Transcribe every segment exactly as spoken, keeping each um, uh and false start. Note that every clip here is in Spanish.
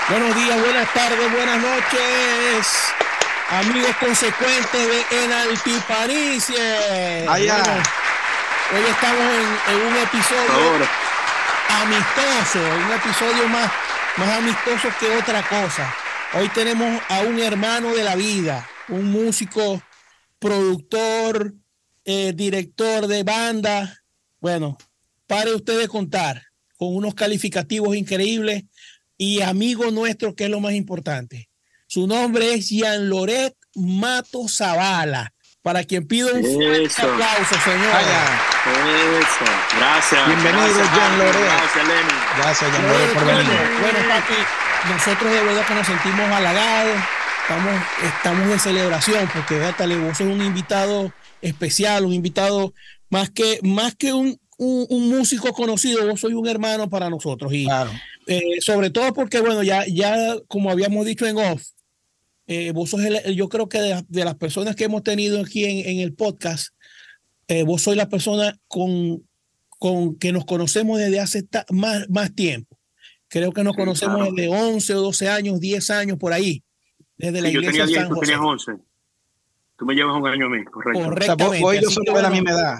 Buenos días, buenas tardes, buenas noches, amigos consecuentes de Enaltiparicie. Allá. Bueno, hoy estamos en, en un episodio amistoso, un episodio más, más amistoso que otra cosa. Hoy tenemos a un hermano de la vida, un músico, productor, eh, director de banda. Bueno, pare usted de contar, con unos calificativos increíbles. Y amigo nuestro, que es lo más importante. Su nombre es Jean Loret Mato Zavala, para quien pido un fuerte aplauso, señor. Eso, gracias. Bienvenido, gracias, Jean Loret. Gracias, Lenny. Gracias, Jean Loret, por venir. Bueno, papi, nosotros de verdad que nos sentimos halagados, estamos, estamos de celebración, porque véatale, vos sos un invitado especial, un invitado más que, más que un, un, un músico conocido, vos sois un hermano para nosotros. Y claro. Eh, sobre todo porque, bueno, ya, ya como habíamos dicho en off, eh, vos sos el, yo creo que de, de las personas que hemos tenido aquí en, en el podcast, eh, vos sois la persona con, con que nos conocemos desde hace ta, más, más tiempo. Creo que nos sí, conocemos claro. desde once o doce años, diez años por ahí, desde sí, la iglesia yo tenía diez, San tú José. tenías once. Tú me llevas un año a mí, correcto. Correctamente. O sea, vos y yo somos de la misma edad.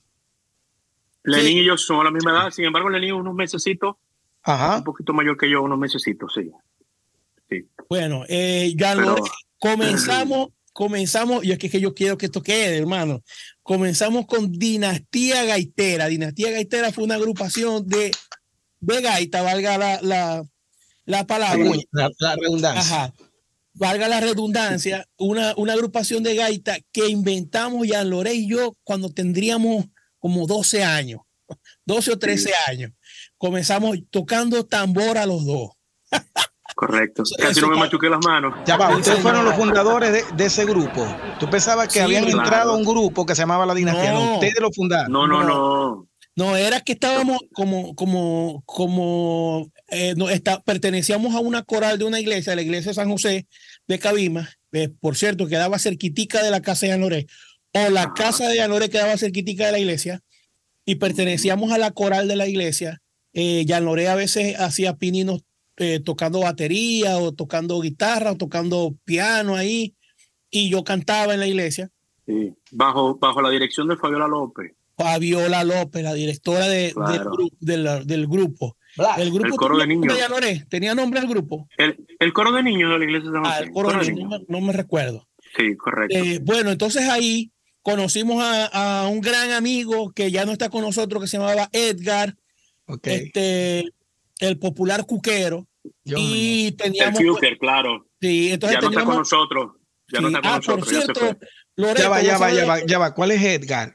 Lenín Sí. y yo somos de la misma edad, sin embargo, Lenín unos mesecitos. Ajá. Un poquito mayor que yo, unos mesecitos, sí. sí. Bueno, eh, ya Pero, lo, comenzamos, comenzamos, y es que, que yo quiero que esto quede, hermano. Comenzamos con Dinastía Gaitera. Dinastía Gaitera fue una agrupación de, de gaita, valga la, la, la palabra. La, la redundancia. Ajá. Valga la redundancia, una, una agrupación de gaita que inventamos Jean Loret y yo cuando tendríamos como doce años, doce o trece sí. años. Comenzamos tocando tambor a los dos. Correcto. Casi no me machuqué las manos. Ya va, ustedes fueron los fundadores de, de ese grupo. Tú pensabas que sí, habían claro. entrado a un grupo que se llamaba La Dinastía. No, no ustedes lo fundaron. No, no, no. No, era que estábamos como, como, como, eh, no, está, pertenecíamos a una coral de una iglesia, la iglesia de San José de Cabima. Eh, por cierto, quedaba cerquitica de la casa de Jean Loret. O la Ajá. casa de Jean Loret quedaba cerquitica de la iglesia. Y pertenecíamos a la coral de la iglesia. Eh, Jean Loret a veces hacía pininos eh, tocando batería o tocando guitarra o tocando piano ahí y yo cantaba en la iglesia. Sí, bajo, bajo la dirección de Fabiola López. Fabiola López, la directora de, claro. de, de la, del grupo. El, grupo el coro de niños. De Loret, ¿tenía nombre el grupo? El, el coro de niños de la iglesia de San José. Ah, el coro, coro de niños, no, no me recuerdo. Sí, correcto. Eh, bueno, entonces ahí conocimos a, a un gran amigo que ya no está con nosotros, que se llamaba Edgar. Okay. Este, el popular cuquero. Yo y teníamos el Fuker, claro. Sí, entonces ya no teníamos, está con nosotros. Ya sí. no está con ah, nosotros. Por cierto, ya, Loreto, ya va, ya va, ya va, ya va. ¿Cuál es Edgar?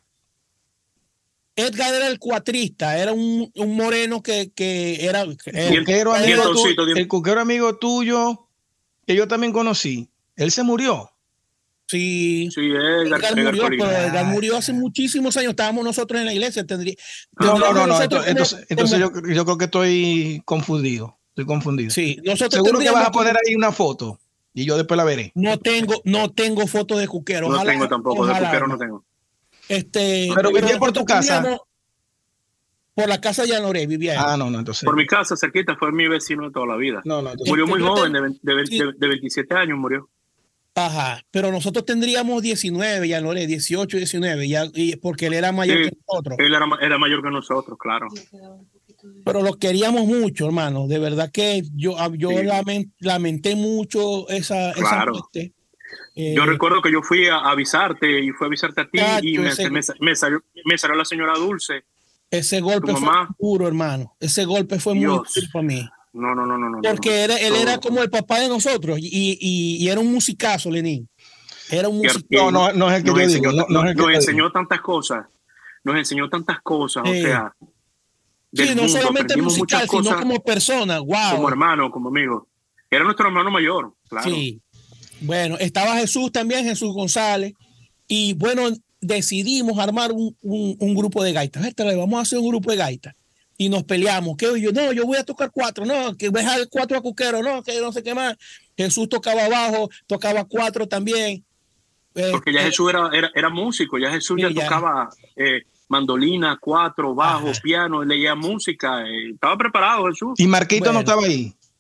Edgar era el cuatrista, era un, un moreno que, que era el, el, cuquero amigo tu, el cuquero amigo tuyo, que yo también conocí. Él se murió. Sí, sí Edgar, Edgar, Edgar murió, pero Edgar murió hace muchísimos años. Estábamos nosotros en la iglesia. Tendría, no, no, no, no. Entonces, entonces, entonces yo, yo creo que estoy confundido. Estoy confundido. Sí, nosotros seguro que vas a poner ahí una foto y yo después la veré. No tengo, no tengo fotos de cuquero. No ojalá, tengo tampoco, ojalá, de cuquero no tengo. Este, pero vivía por tu casa. Por la casa de Jean Loret vivía él. Ah, no, no, entonces. Por mi casa, cerquita, fue mi vecino de toda la vida. No, no, entonces. Murió muy este, joven, te, de, de, de, de veintisiete años murió. Ajá, pero nosotros tendríamos diecinueve, Jean Loret, dieciocho, diecinueve, ya, y porque él era mayor sí, que nosotros. Él era, era mayor que nosotros, claro. Pero lo queríamos mucho, hermano. De verdad que yo, yo sí. lament, lamenté mucho esa, claro. esa muerte. Eh, yo recuerdo que yo fui a avisarte y fui a avisarte a ti tacho, y me, ese, me, me, salió, me salió la señora Dulce. Ese golpe fue mamá. muy duro, hermano. Ese golpe fue Dios. muy duro para mí. No, no, no, no. no Porque no, era, él no. era como el papá de nosotros y, y, y era un musicazo, Lenín. Era un musicazo. No, no, no es el que nos yo enseñó, digo. No, no es el que nos yo enseñó digo. tantas cosas. Nos enseñó tantas cosas, sí. o sea. Sí, no mundo, solamente musical, sino cosas, como persona. Wow. Como hermano, como amigo. Era nuestro hermano mayor, claro. Sí. Bueno, estaba Jesús también, Jesús González. Y bueno, decidimos armar un, un, un grupo de gaitas. Este, vamos a hacer un grupo de gaitas. Y nos peleamos. Que yo, no, yo voy a tocar cuatro. No, que voy a dejar cuatro a cuquero. No, que no sé qué más. Jesús tocaba bajo, tocaba cuatro también. Porque ya eh, Jesús era, era, era músico. Ya Jesús ya, ya tocaba eh, mandolina, cuatro, bajo, ajá. piano. Leía música. Eh, estaba preparado Jesús. ¿Y Marquito bueno. no estaba ahí?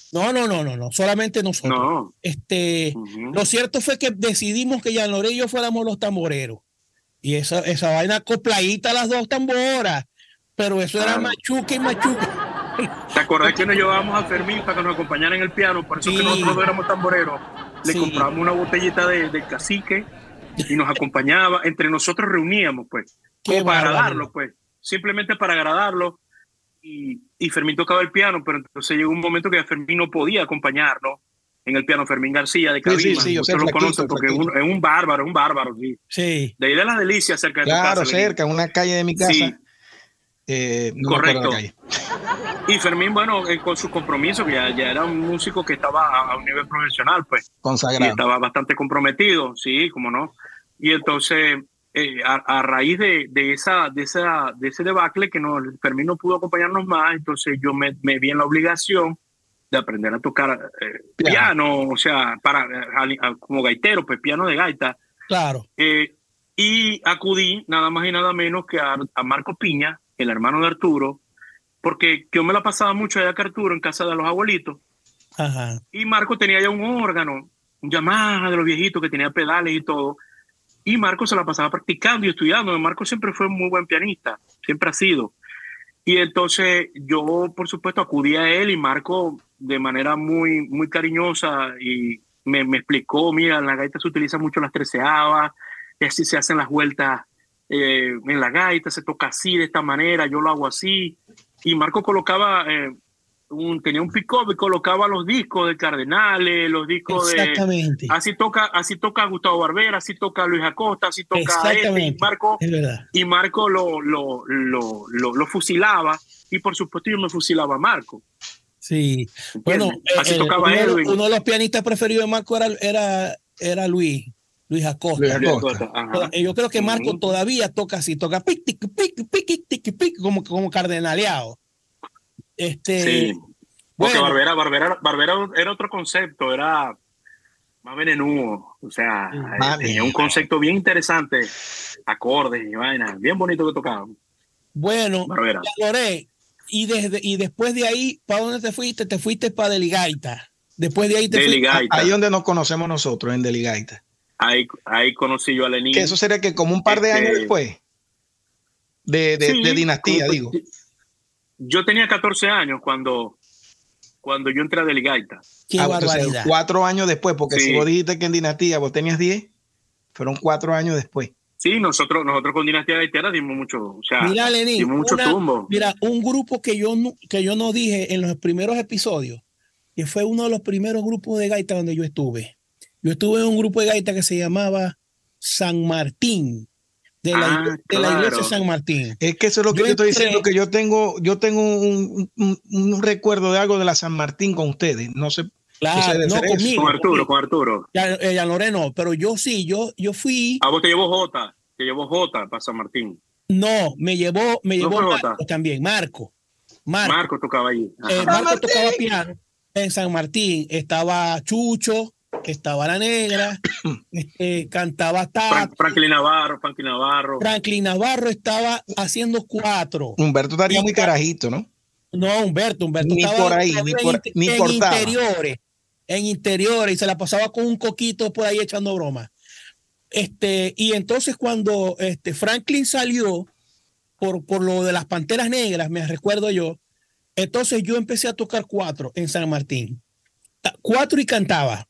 No, no, no, no, no, solamente nosotros. No. Este, uh-huh. Lo cierto fue que decidimos que Jean Loré y yo fuéramos los tamboreros. Y esa, esa vaina acopladita las dos tamboras. Pero eso claro. Era machuque y machuque. ¿Te acordás que nos llevábamos a Fermín para que nos acompañara en el piano? Por eso sí. Que nosotros no éramos tamboreros. Le sí. Compramos una botellita de, de cacique y nos acompañaba. Entre nosotros reuníamos, pues. Como para agradarlo, pues. Simplemente para agradarlo. Y, y Fermín tocaba el piano, pero entonces llegó un momento que Fermín no podía acompañarnos en el piano. Fermín García de Cabima, sí, sí, sí, yo sé, lo conocen porque es un, es un bárbaro, es un bárbaro, sí. Sí. De ahí de las Delicias, cerca de claro, tu casa. Claro, cerca, en una calle de mi casa. Sí. Eh, no correcto. Y Fermín, bueno, eh, con su compromiso, que ya, ya era un músico que estaba a, a un nivel profesional, pues. Consagrado. Y estaba bastante comprometido, sí, como no. Y entonces... Eh, a, a raíz de, de, esa, de, esa, de ese debacle que no, Fermín no pudo acompañarnos más, entonces yo me, me vi en la obligación de aprender a tocar eh, piano, o sea, para, a, a, como gaitero, pues piano de gaita. Claro. Eh, y acudí nada más y nada menos que a, a Marco Piña, el hermano de Arturo, porque yo me la pasaba mucho allá que Arturo en casa de los abuelitos. Ajá. Y Marco tenía ya un órgano, un Yamaha de los viejitos que tenía pedales y todo. Y Marco se la pasaba practicando y estudiando. Marco siempre fue un muy buen pianista, siempre ha sido. Y entonces yo, por supuesto, acudí a él y Marco de manera muy, muy cariñosa y me, me explicó, mira, en la gaita se utilizan mucho las treceavas, y así se hacen las vueltas eh, en la gaita, se toca así, de esta manera, yo lo hago así. Y Marco colocaba... Eh, Un, tenía un pick-up y colocaba los discos de Cardenales, los discos Exactamente. de... Así toca, así toca Gustavo Barbera, así toca Luis Acosta, así toca este, y Marco, es verdad. Y Marco lo, lo, lo, lo, lo fusilaba, y por supuesto yo me fusilaba a Marco. Sí, bueno, así eh, tocaba uno, Edwin. uno de los pianistas preferidos de Marco era, era, era Luis, Luis Acosta. Luis Acosta. Ajá. Yo creo que Marco uh-huh. todavía toca así, toca pic, tic, pic, pic, tic, pic, como, como cardenaleado. Este, sí, porque bueno, Barbera, Barbera, Barbera era otro concepto, era más venenudo, o sea, ah, tenía un concepto bien interesante, acordes y vainas, bien bonito que tocaba. Bueno, Loré, y desde y después de ahí, ¿para dónde te fuiste? Te fuiste para Deligaita. Después de ahí te Deligaita. fuiste. Ahí donde nos conocemos nosotros, en Deligaita. Ahí, ahí conocí yo a Lenín. Que eso sería que como un par de este, años después de, de, sí, de dinastía, como, digo. Yo tenía catorce años cuando, cuando yo entré a Deligaita. Qué ah, barbaridad. Cuatro años después, porque sí. Si vos dijiste que en dinastía vos tenías diez, fueron cuatro años después. Sí, nosotros, nosotros con Dinastía Gaitera dimos mucho, o sea, mira, Lenín, dimos mucho una, tumbo. Mira, un grupo que yo, no, que yo no dije en los primeros episodios, que fue uno de los primeros grupos de gaita donde yo estuve. Yo estuve en un grupo de gaita que se llamaba San Martín, de la, ah, de claro. la iglesia San Martín. Es que eso es lo que yo, yo estoy entré, diciendo, que yo tengo, yo tengo un, un, un recuerdo de algo de la San Martín con ustedes, no sé. Claro, no conmigo. Con Arturo, con Arturo. Ya, ya Loreno, pero yo sí, yo, yo fui. A vos te llevó Jota, te llevó Jota para San Martín. No, me llevó, me llevó no Marco también, Marco. Marco, Marco tocaba allí. Eh, Marco tocaba piano en San Martín. Estaba Chucho, estaba La Negra, este, cantaba Tato. Franklin Navarro, Franklin Navarro. Franklin Navarro estaba haciendo cuatro. Humberto estaría muy carajito, ¿no? No, Humberto, Humberto ni estaba por ahí, ni por, en, ni en portaba. interiores. En interiores y se la pasaba con un coquito por ahí echando bromas. Este, y entonces cuando este, Franklin salió por, por lo de las Panteras Negras, me recuerdo yo, entonces yo empecé a tocar cuatro en San Martín. Cuatro y cantaba.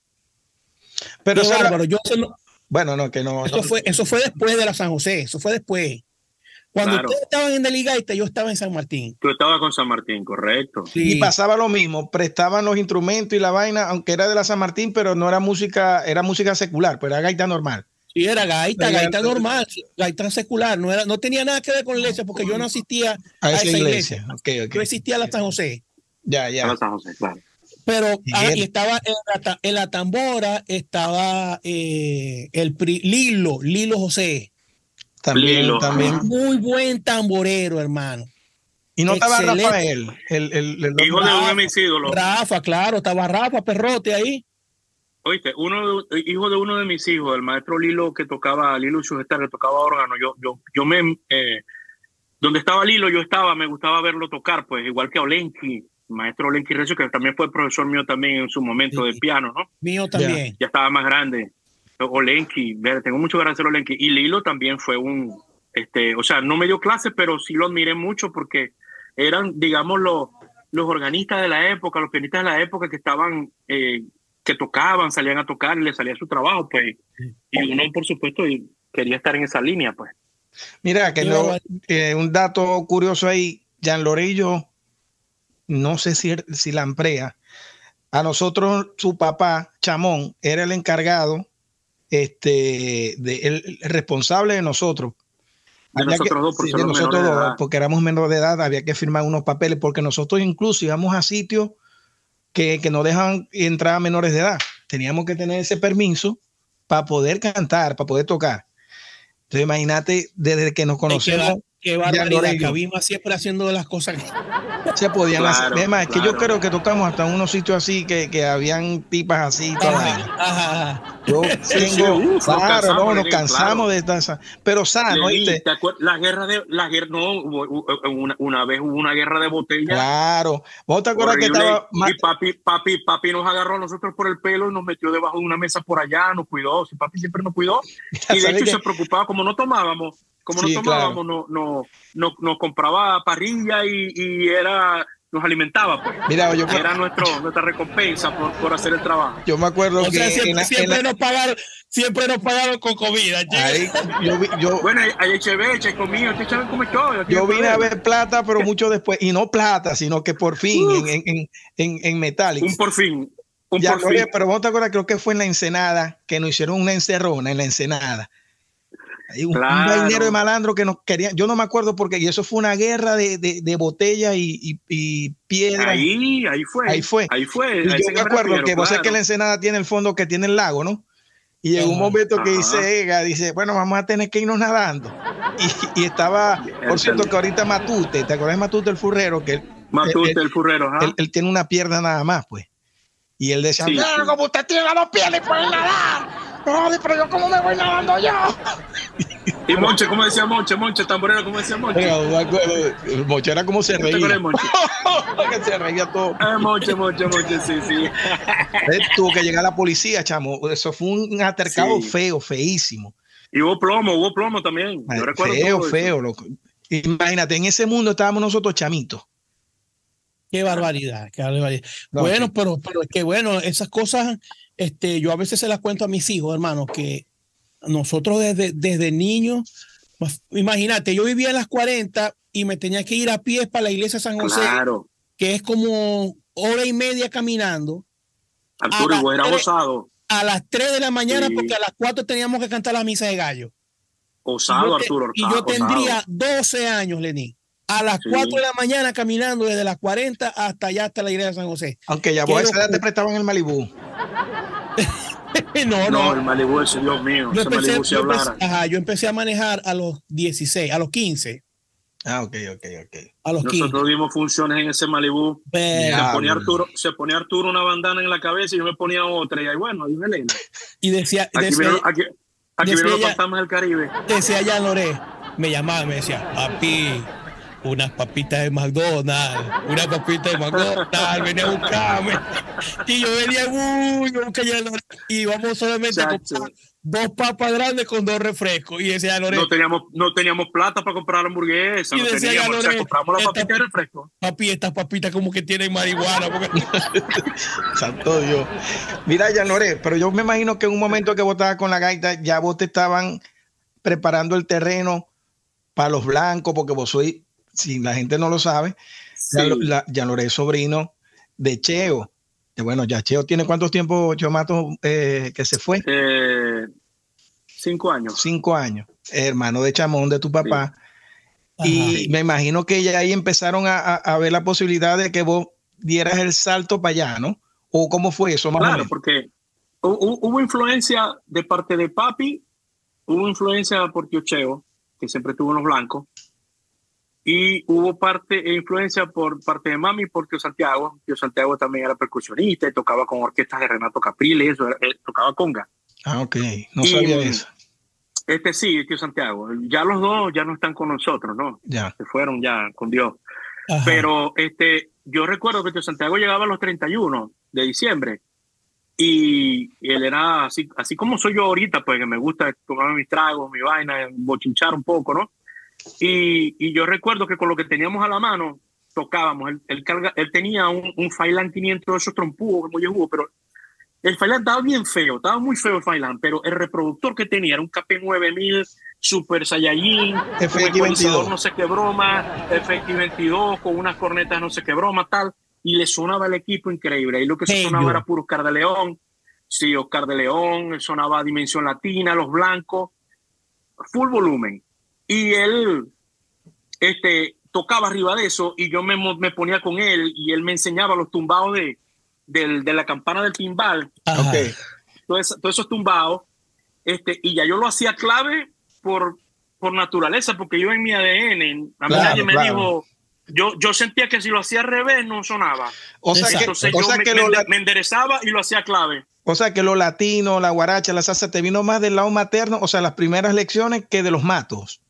Pero Qué bárbaro. Yo no, bueno, no, que no. Eso, no. Fue, eso fue después de la San José, eso fue después. Cuando claro. ustedes estaban en Deligaita, yo estaba en San Martín. Tú estabas con San Martín, correcto. Sí. Y pasaba lo mismo, prestaban los instrumentos y la vaina, aunque era de la San Martín, pero no era música, era música secular, pero era gaita normal. Sí, era gaita, pero gaita era, normal, gaita secular, no, era, no tenía nada que ver con la iglesia, porque yo no asistía a, a esa, esa iglesia. iglesia. Okay, okay. Yo asistía a la San José. Ya, ya. A la San José, claro. Pero y, ah, y estaba en la, en la tambora, estaba eh, el pri, Lilo, Lilo José. También, Lilo. también. Muy buen tamborero, hermano. Y no estaba Excelente. Rafael, el, el, el hijo Rafa, de uno de mis ídolos. Rafa, claro, estaba Rafa Perrote ahí. Oíste, uno de, hijo de uno de mis hijos, el maestro Lilo que tocaba, Lilo Sugestar, que tocaba órgano. Yo, yo, yo me, eh, donde estaba Lilo, yo estaba, me gustaba verlo tocar, pues, igual que a Olenki, maestro Olenki Recio, que también fue profesor mío también en su momento sí. de piano, ¿no? Mío también. Ya, ya estaba más grande. Olenki, tengo mucho que agradecer a Olenki. Y Lilo también fue un, este, o sea, no me dio clases, pero sí lo admiré mucho porque eran, digamos, los, los organistas de la época, los pianistas de la época que estaban, eh, que tocaban, salían a tocar y les salía su trabajo, pues. Y uno, por supuesto, quería estar en esa línea, pues. Mira, que no, eh, un dato curioso ahí, Jean Lorillo, no sé si, si la amprea, a nosotros, su papá, Chamón, era el encargado, este, de, el, el responsable de nosotros. De había nosotros que, dos, por sí, de nosotros dos, porque éramos menores de edad, había que firmar unos papeles, porque nosotros incluso íbamos a sitios que, que no dejan entrar a menores de edad. Teníamos que tener ese permiso para poder cantar, para poder tocar. Entonces, imagínate, desde que nos conocemos. Qué barbaridad, Cabima siempre haciendo las cosas que se podían claro, hacer. Además, claro. es que yo creo que tocamos hasta en unos sitios así que, que habían tipas así. Ajá, ajá. Yo sí, tengo, sí, uf, claro, nos cansamos, no, nos Lenín, cansamos claro. de esa, pero sano, ¿viste? La guerra de, la guerra, no, una, una vez hubo una guerra de botella. Claro. ¿Vos te acuerdas horrible, que estaba? Y papi, papi, papi nos agarró a nosotros por el pelo y nos metió debajo de una mesa por allá, nos cuidó, si papi siempre nos cuidó. Y de hecho que... se preocupaba, como no tomábamos, como sí, no tomábamos, claro. no, no, no, nos compraba parrilla y, y era, nos alimentaba, pues. Mira, yo era nuestro, nuestra recompensa por, por hacer el trabajo. Yo me acuerdo o que sea, siempre, en la, siempre en la... nos pagaron, siempre nos pagaron con comida. Ahí, yo, yo, bueno, hay Echeveche, conmigo, este chaval come todo. Yo vine a ver plata, pero mucho después, y no plata, sino que por fin Uf, en, en, en, en Metallic. Un por fin. Un ya, por oye, fin. Pero vos te acuerdas, creo que fue en la Ensenada, que nos hicieron una encerrona en la Ensenada. Un, claro. un vainero de malandro que nos querían, yo no me acuerdo porque, y eso fue una guerra de, de, de botella y, y, y piedra. Ahí, ahí fue. Ahí fue. Ahí fue. Y yo me, me acuerdo refiero, que vos claro. sabés que la Ensenada tiene el fondo que tiene el lago, ¿no? Y en uh, un momento que ajá. dice Ega, dice, bueno, vamos a tener que irnos nadando. Y, y estaba, por cierto, que ahorita Matute, ¿te acuerdas de Matute el furrero? Que él, Matute él, el furrero, ajá. Él, él tiene una pierna nada más, pues. Y él decía, sí, no, sí. como usted tiene las dos piernas y puede nadar. No, pero yo cómo me voy nadando yo. Y Monche, ¿cómo decía Monche? Monche, tamborero, ¿cómo decía Monche? El Monche era como se reía. Monche? Que se reía todo. Eh, Monche, Monche, Monche, sí, sí. Tuvo que llegar la policía, chamo. Eso fue un altercado sí. feo, feísimo. Y hubo plomo, hubo plomo también. Yo recuerdo feo, feo, loco. Imagínate, en ese mundo estábamos nosotros chamitos. Qué barbaridad, qué barbaridad. No, bueno, sí. pero, pero es que bueno, esas cosas, este, yo a veces se las cuento a mis hijos, hermano, que nosotros desde, desde niños, imagínate, yo vivía en las cuarenta y me tenía que ir a pie para la iglesia de San José, claro. que es como hora y media caminando. Arturo, era osado. A las tres de la mañana, sí. porque a las cuatro teníamos que cantar la misa de gallo. Osado, y te, Arturo. Y yo tendría doce años, Lenín. A las sí. cuatro de la mañana caminando desde las cuarenta hasta allá, hasta la iglesia de San José. Aunque ya vos a esa edad te prestaban el Malibú. no, no, no. el Malibú ese, Dios mío. Yo ese empecé, Malibú, si yo, empecé, ajá, yo empecé a manejar a los dieciséis, a los quince. Ah, ok, ok, ok. A los Nosotros quince. dimos funciones en ese Malibú. Se ponía, Arturo, se ponía Arturo una bandana en la cabeza y yo me ponía otra. Y ahí, bueno, ahí me leí. Y decía... Aquí decía, vieron, aquí, aquí vieron los fantasmas del Caribe. Decía ya Loré, me llamaba, me decía, papi, unas papitas de McDonald's, unas papitas de McDonald's, venía a buscarme. Y yo venía, uy, yo busqué ya Loré. Y vamos solamente Chacho. a comprar dos papas grandes con dos refrescos. Y decía Loré, no teníamos, no teníamos plata para comprar hamburguesas. Y no decía teníamos, Loré, o sea, compramos las papitas de refresco. Papi, estas papitas como que tienen marihuana. Porque... Santo Dios. Mira, ya Loré, pero yo me imagino que en un momento que vos estabas con la gaita, ya vos te estaban preparando el terreno para los blancos, porque vos sois, si la gente no lo sabe, sí. ya, ya Loré es sobrino de Cheo. Bueno, ya Cheo tiene cuántos tiempos, Cheo Mato, eh, que se fue. Eh, cinco años. Cinco años. Hermano de Chamón, de tu papá. Sí. Y Ajá. me imagino que ya ahí empezaron a, a, a ver la posibilidad de que vos dieras el salto para allá, ¿no? ¿O cómo fue eso? Más claro, porque hubo, hubo influencia de parte de papi, hubo influencia por tío Cheo, que siempre estuvo en los blancos. Y hubo parte e influencia por parte de mami por tío Santiago. Tío Santiago también era percusionista y tocaba con orquestas de Renato Capriles, eso, él tocaba conga. Ah, ok. No y, sabía eso. Este sí, tío Santiago. Ya los dos ya no están con nosotros, ¿no? Ya. Se fueron ya con Dios. Ajá. Pero este, yo recuerdo que Tío Santiago llegaba a los treinta y uno de diciembre y él era así, así como soy yo ahorita, pues que me gusta tomarme mis tragos, mi vaina, bochinchar un poco, ¿no? Y, y yo recuerdo que con lo que teníamos a la mano tocábamos. Él, él, carga, él tenía un, un Failand quinientos de esos trompudos, como yo jugo, pero el Failand estaba bien feo, estaba muy feo el Failand, pero el reproductor que tenía era un K P nueve mil Super Saiyajin, F X veintidós, no sé qué broma, F X veintidós, con unas cornetas no sé qué broma, tal, y le sonaba el equipo increíble. Y lo que hey, sonaba yo. era puro Oscar de León, sí, Oscar de León, sonaba Dimensión Latina, Los Blancos, full volumen. Y él este, tocaba arriba de eso y yo me, me ponía con él y él me enseñaba los tumbados de, de, de la campana del timbal. Okay. Todos, todos esos tumbados. Este, y ya yo lo hacía clave por, por naturaleza, porque yo en mi A D N, a mí claro, nadie me claro. dijo, yo, yo sentía que si lo hacía al revés no sonaba. O sea Entonces que, o yo sea me, que me, lo, me enderezaba y lo hacía clave. O sea que lo latino, la guaracha, la salsa, te vino más del lado materno, o sea, las primeras lecciones que de los matos.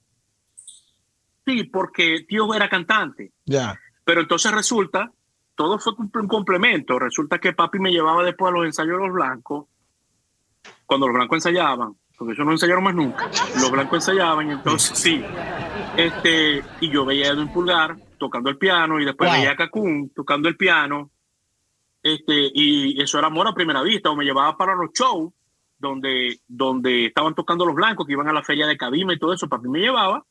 Sí, porque tío era cantante. Ya. Pero entonces resulta, todo fue un complemento. Resulta que papi me llevaba después a los ensayos de Los Blancos, cuando los blancos ensayaban, porque ellos no ensayaron más nunca. Los blancos ensayaban y entonces sí. Este, y yo veía a Edwin Pulgar tocando el piano y después wow. veía a Cacún tocando el piano. Este, y eso era amor a primera vista. O me llevaba para los shows donde, donde estaban tocando los blancos, que iban a la feria de Cabima y todo eso. Papi me llevaba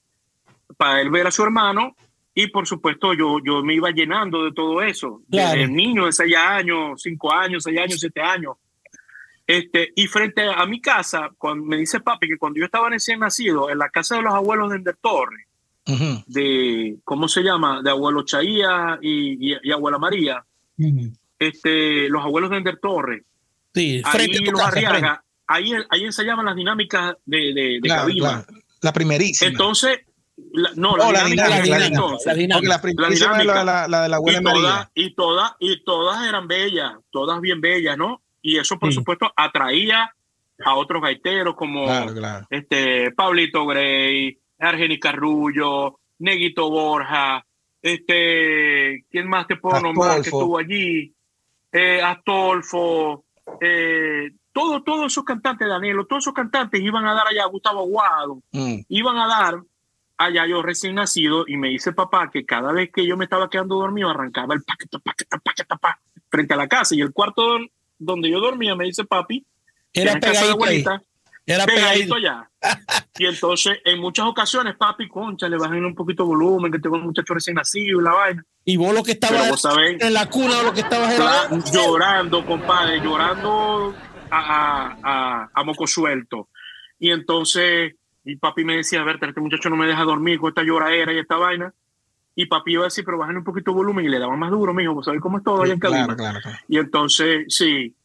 para él ver a su hermano y por supuesto yo, yo me iba llenando de todo eso. Claro. Desde el niño de seis años, cinco años, seis años, siete años. Este, y frente a mi casa, cuando me dice papi que cuando yo estaba recién nacido, en la casa de los abuelos de Ender Torres, uh-huh. de, ¿cómo se llama? De abuelo Chaía y, y, y abuela María, uh-huh. este, los abuelos de Ender Torres, sí, ahí los casa, Arriaga, ahí, ahí ensayaban las dinámicas de, de, de claro, Cabima. Claro. La primerísima. Entonces, la, no, la, no, la dinámica, la dinámica, entonces, la dinámica. La primerísima es la, la, la de la abuela y María. Toda, y, toda, y todas eran bellas, todas bien bellas, ¿no? Y eso, por sí. supuesto, atraía a otros gaiteros como claro, claro. este Pablito Grey, Argenis Carrullo, Neguito Borja, este, ¿quién más te puedo Astolfo. nombrar que estuvo allí? Eh, Astolfo, eh, todos todo esos cantantes, Danilo, todos esos cantantes iban a dar allá, Gustavo Aguado, mm. iban a dar allá yo recién nacido, y me dice papá que cada vez que yo me estaba quedando dormido arrancaba el paqueta, paqueta, paqueta, paqueta, frente a la casa, y el cuarto donde yo dormía, me dice papi, era pegadito, abuelita, era pegadito allá. Y entonces, en muchas ocasiones, papi, concha, le bajan un poquito de volumen, que tengo un muchacho recién nacido y la vaina. Y vos lo que estabas en la cuna, o lo que estabas era llorando, compadre, llorando a, a, a, a moco suelto. Y entonces, y papi me decía, a ver, este muchacho no me deja dormir con esta lloradera y esta vaina. Y papi iba a decir, pero bajen un poquito de volumen, y le daban más duro, mijo, vos sabés cómo es todo allá en Cabima. Claro, claro, claro. Y entonces, sí.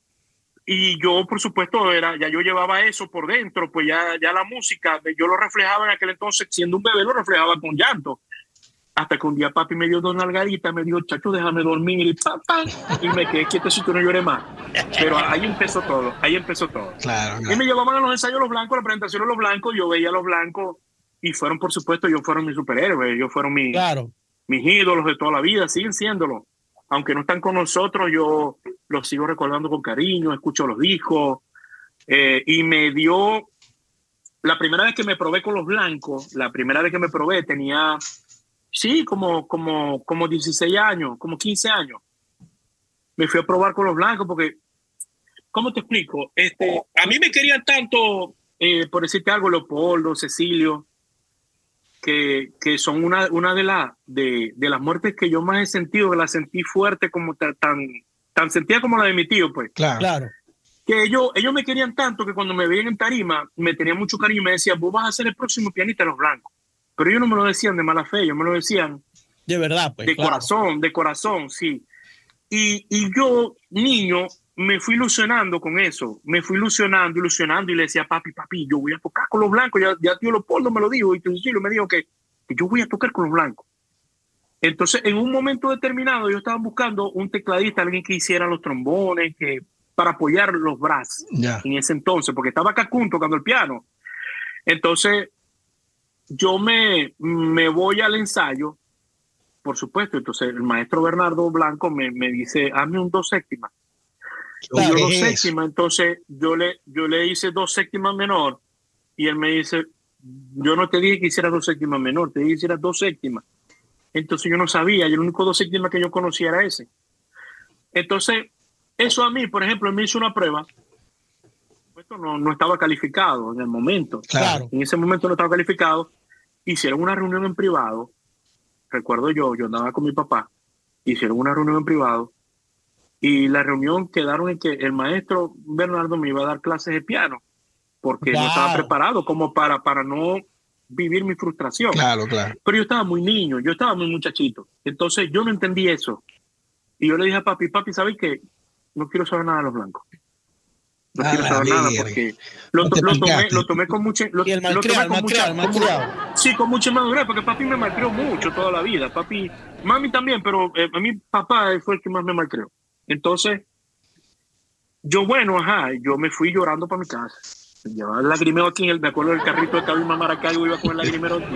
Y yo, por supuesto, era, ya yo llevaba eso por dentro, pues ya, ya la música, yo lo reflejaba en aquel entonces, siendo un bebé, lo reflejaba con llanto. Hasta que un día papi me dio dos nalgaditas, me dijo, chacho, déjame dormir, y papá, y me quedé quietecito, no lloré más. Pero ahí empezó todo, ahí empezó todo. Claro, claro. Y me llevaban a los ensayos Los Blancos, a la presentación de Los Blancos, yo veía a Los Blancos, y fueron, por supuesto, ellos fueron mis superhéroes, ellos fueron mis, claro. mis ídolos de toda la vida, siguen siéndolo. Aunque no están con nosotros, yo los sigo recordando con cariño, escucho los discos, eh, y me dio, la primera vez que me probé con Los Blancos, la primera vez que me probé tenía, sí, como, como, como dieciséis años, como quince años. Me fui a probar con Los Blancos porque, ¿cómo te explico? Este, a mí me querían tanto, eh, por decirte algo, Leopoldo, Cecilio, que, que son una, una de, la, de, de las muertes que yo más he sentido, que la sentí fuerte, como tan, tan, tan sentida como la de mi tío, pues. Claro. claro. Que ellos, ellos me querían tanto que cuando me veían en tarima, me tenían mucho cariño y me decían, vos vas a ser el próximo pianista de Los Blancos. Pero ellos no me lo decían de mala fe, ellos me lo decían de verdad, pues. De claro. corazón, de corazón, sí. Y, y yo, niño, me fui ilusionando con eso, me fui ilusionando, ilusionando, y le decía, papi, papi, yo voy a tocar con Los Blancos, ya, ya tío Leopoldo me lo dijo, y tío Cecilio me dijo que, que yo voy a tocar con Los Blancos. Entonces, en un momento determinado, yo estaba buscando un tecladista, alguien que hiciera los trombones, que, para apoyar los brass, yeah. en ese entonces, porque estaba Cacún tocando el piano. Entonces, yo me, me voy al ensayo, por supuesto. Entonces el maestro Bernardo Blanco me, me dice, hazme un dos séptimas. Claro, yo dos séptimas, entonces yo le, yo le hice dos séptimas menor y él me dice, yo no te dije que hicieras dos séptimas menor, te dije que hicieras dos séptimas. Entonces yo no sabía, y el único dos séptimas que yo conocía era ese. Entonces, eso a mí, por ejemplo, él me hizo una prueba. Esto no, no estaba calificado en el momento. Claro. En ese momento no estaba calificado. Hicieron una reunión en privado. Recuerdo yo, yo andaba con mi papá. Hicieron una reunión en privado. Y la reunión quedaron en que el maestro Bernardo me iba a dar clases de piano. Porque wow. no estaba preparado como para, para no vivir mi frustración. Claro, claro. Pero yo estaba muy niño, yo estaba muy muchachito. Entonces yo no entendí eso. Y yo le dije a papi, papi, ¿sabes qué? No quiero saber nada de los blancos. No ah, quiero saber nada porque lo, to, lo, tomé, lo tomé con mucha... Lo, y el malcriado, lo tomé con malcriado, mucha, malcriado. Sí, con mucha madurez, porque papi me malcrió mucho toda la vida. Papi, mami también, pero eh, a mí papá fue el que más me malcrió. Entonces, yo bueno, ajá, yo me fui llorando para mi casa. Llevaba el lagrimeo aquí, en el, me acuerdo del carrito de Cabima Maracaibo, iba con el lagrimero aquí.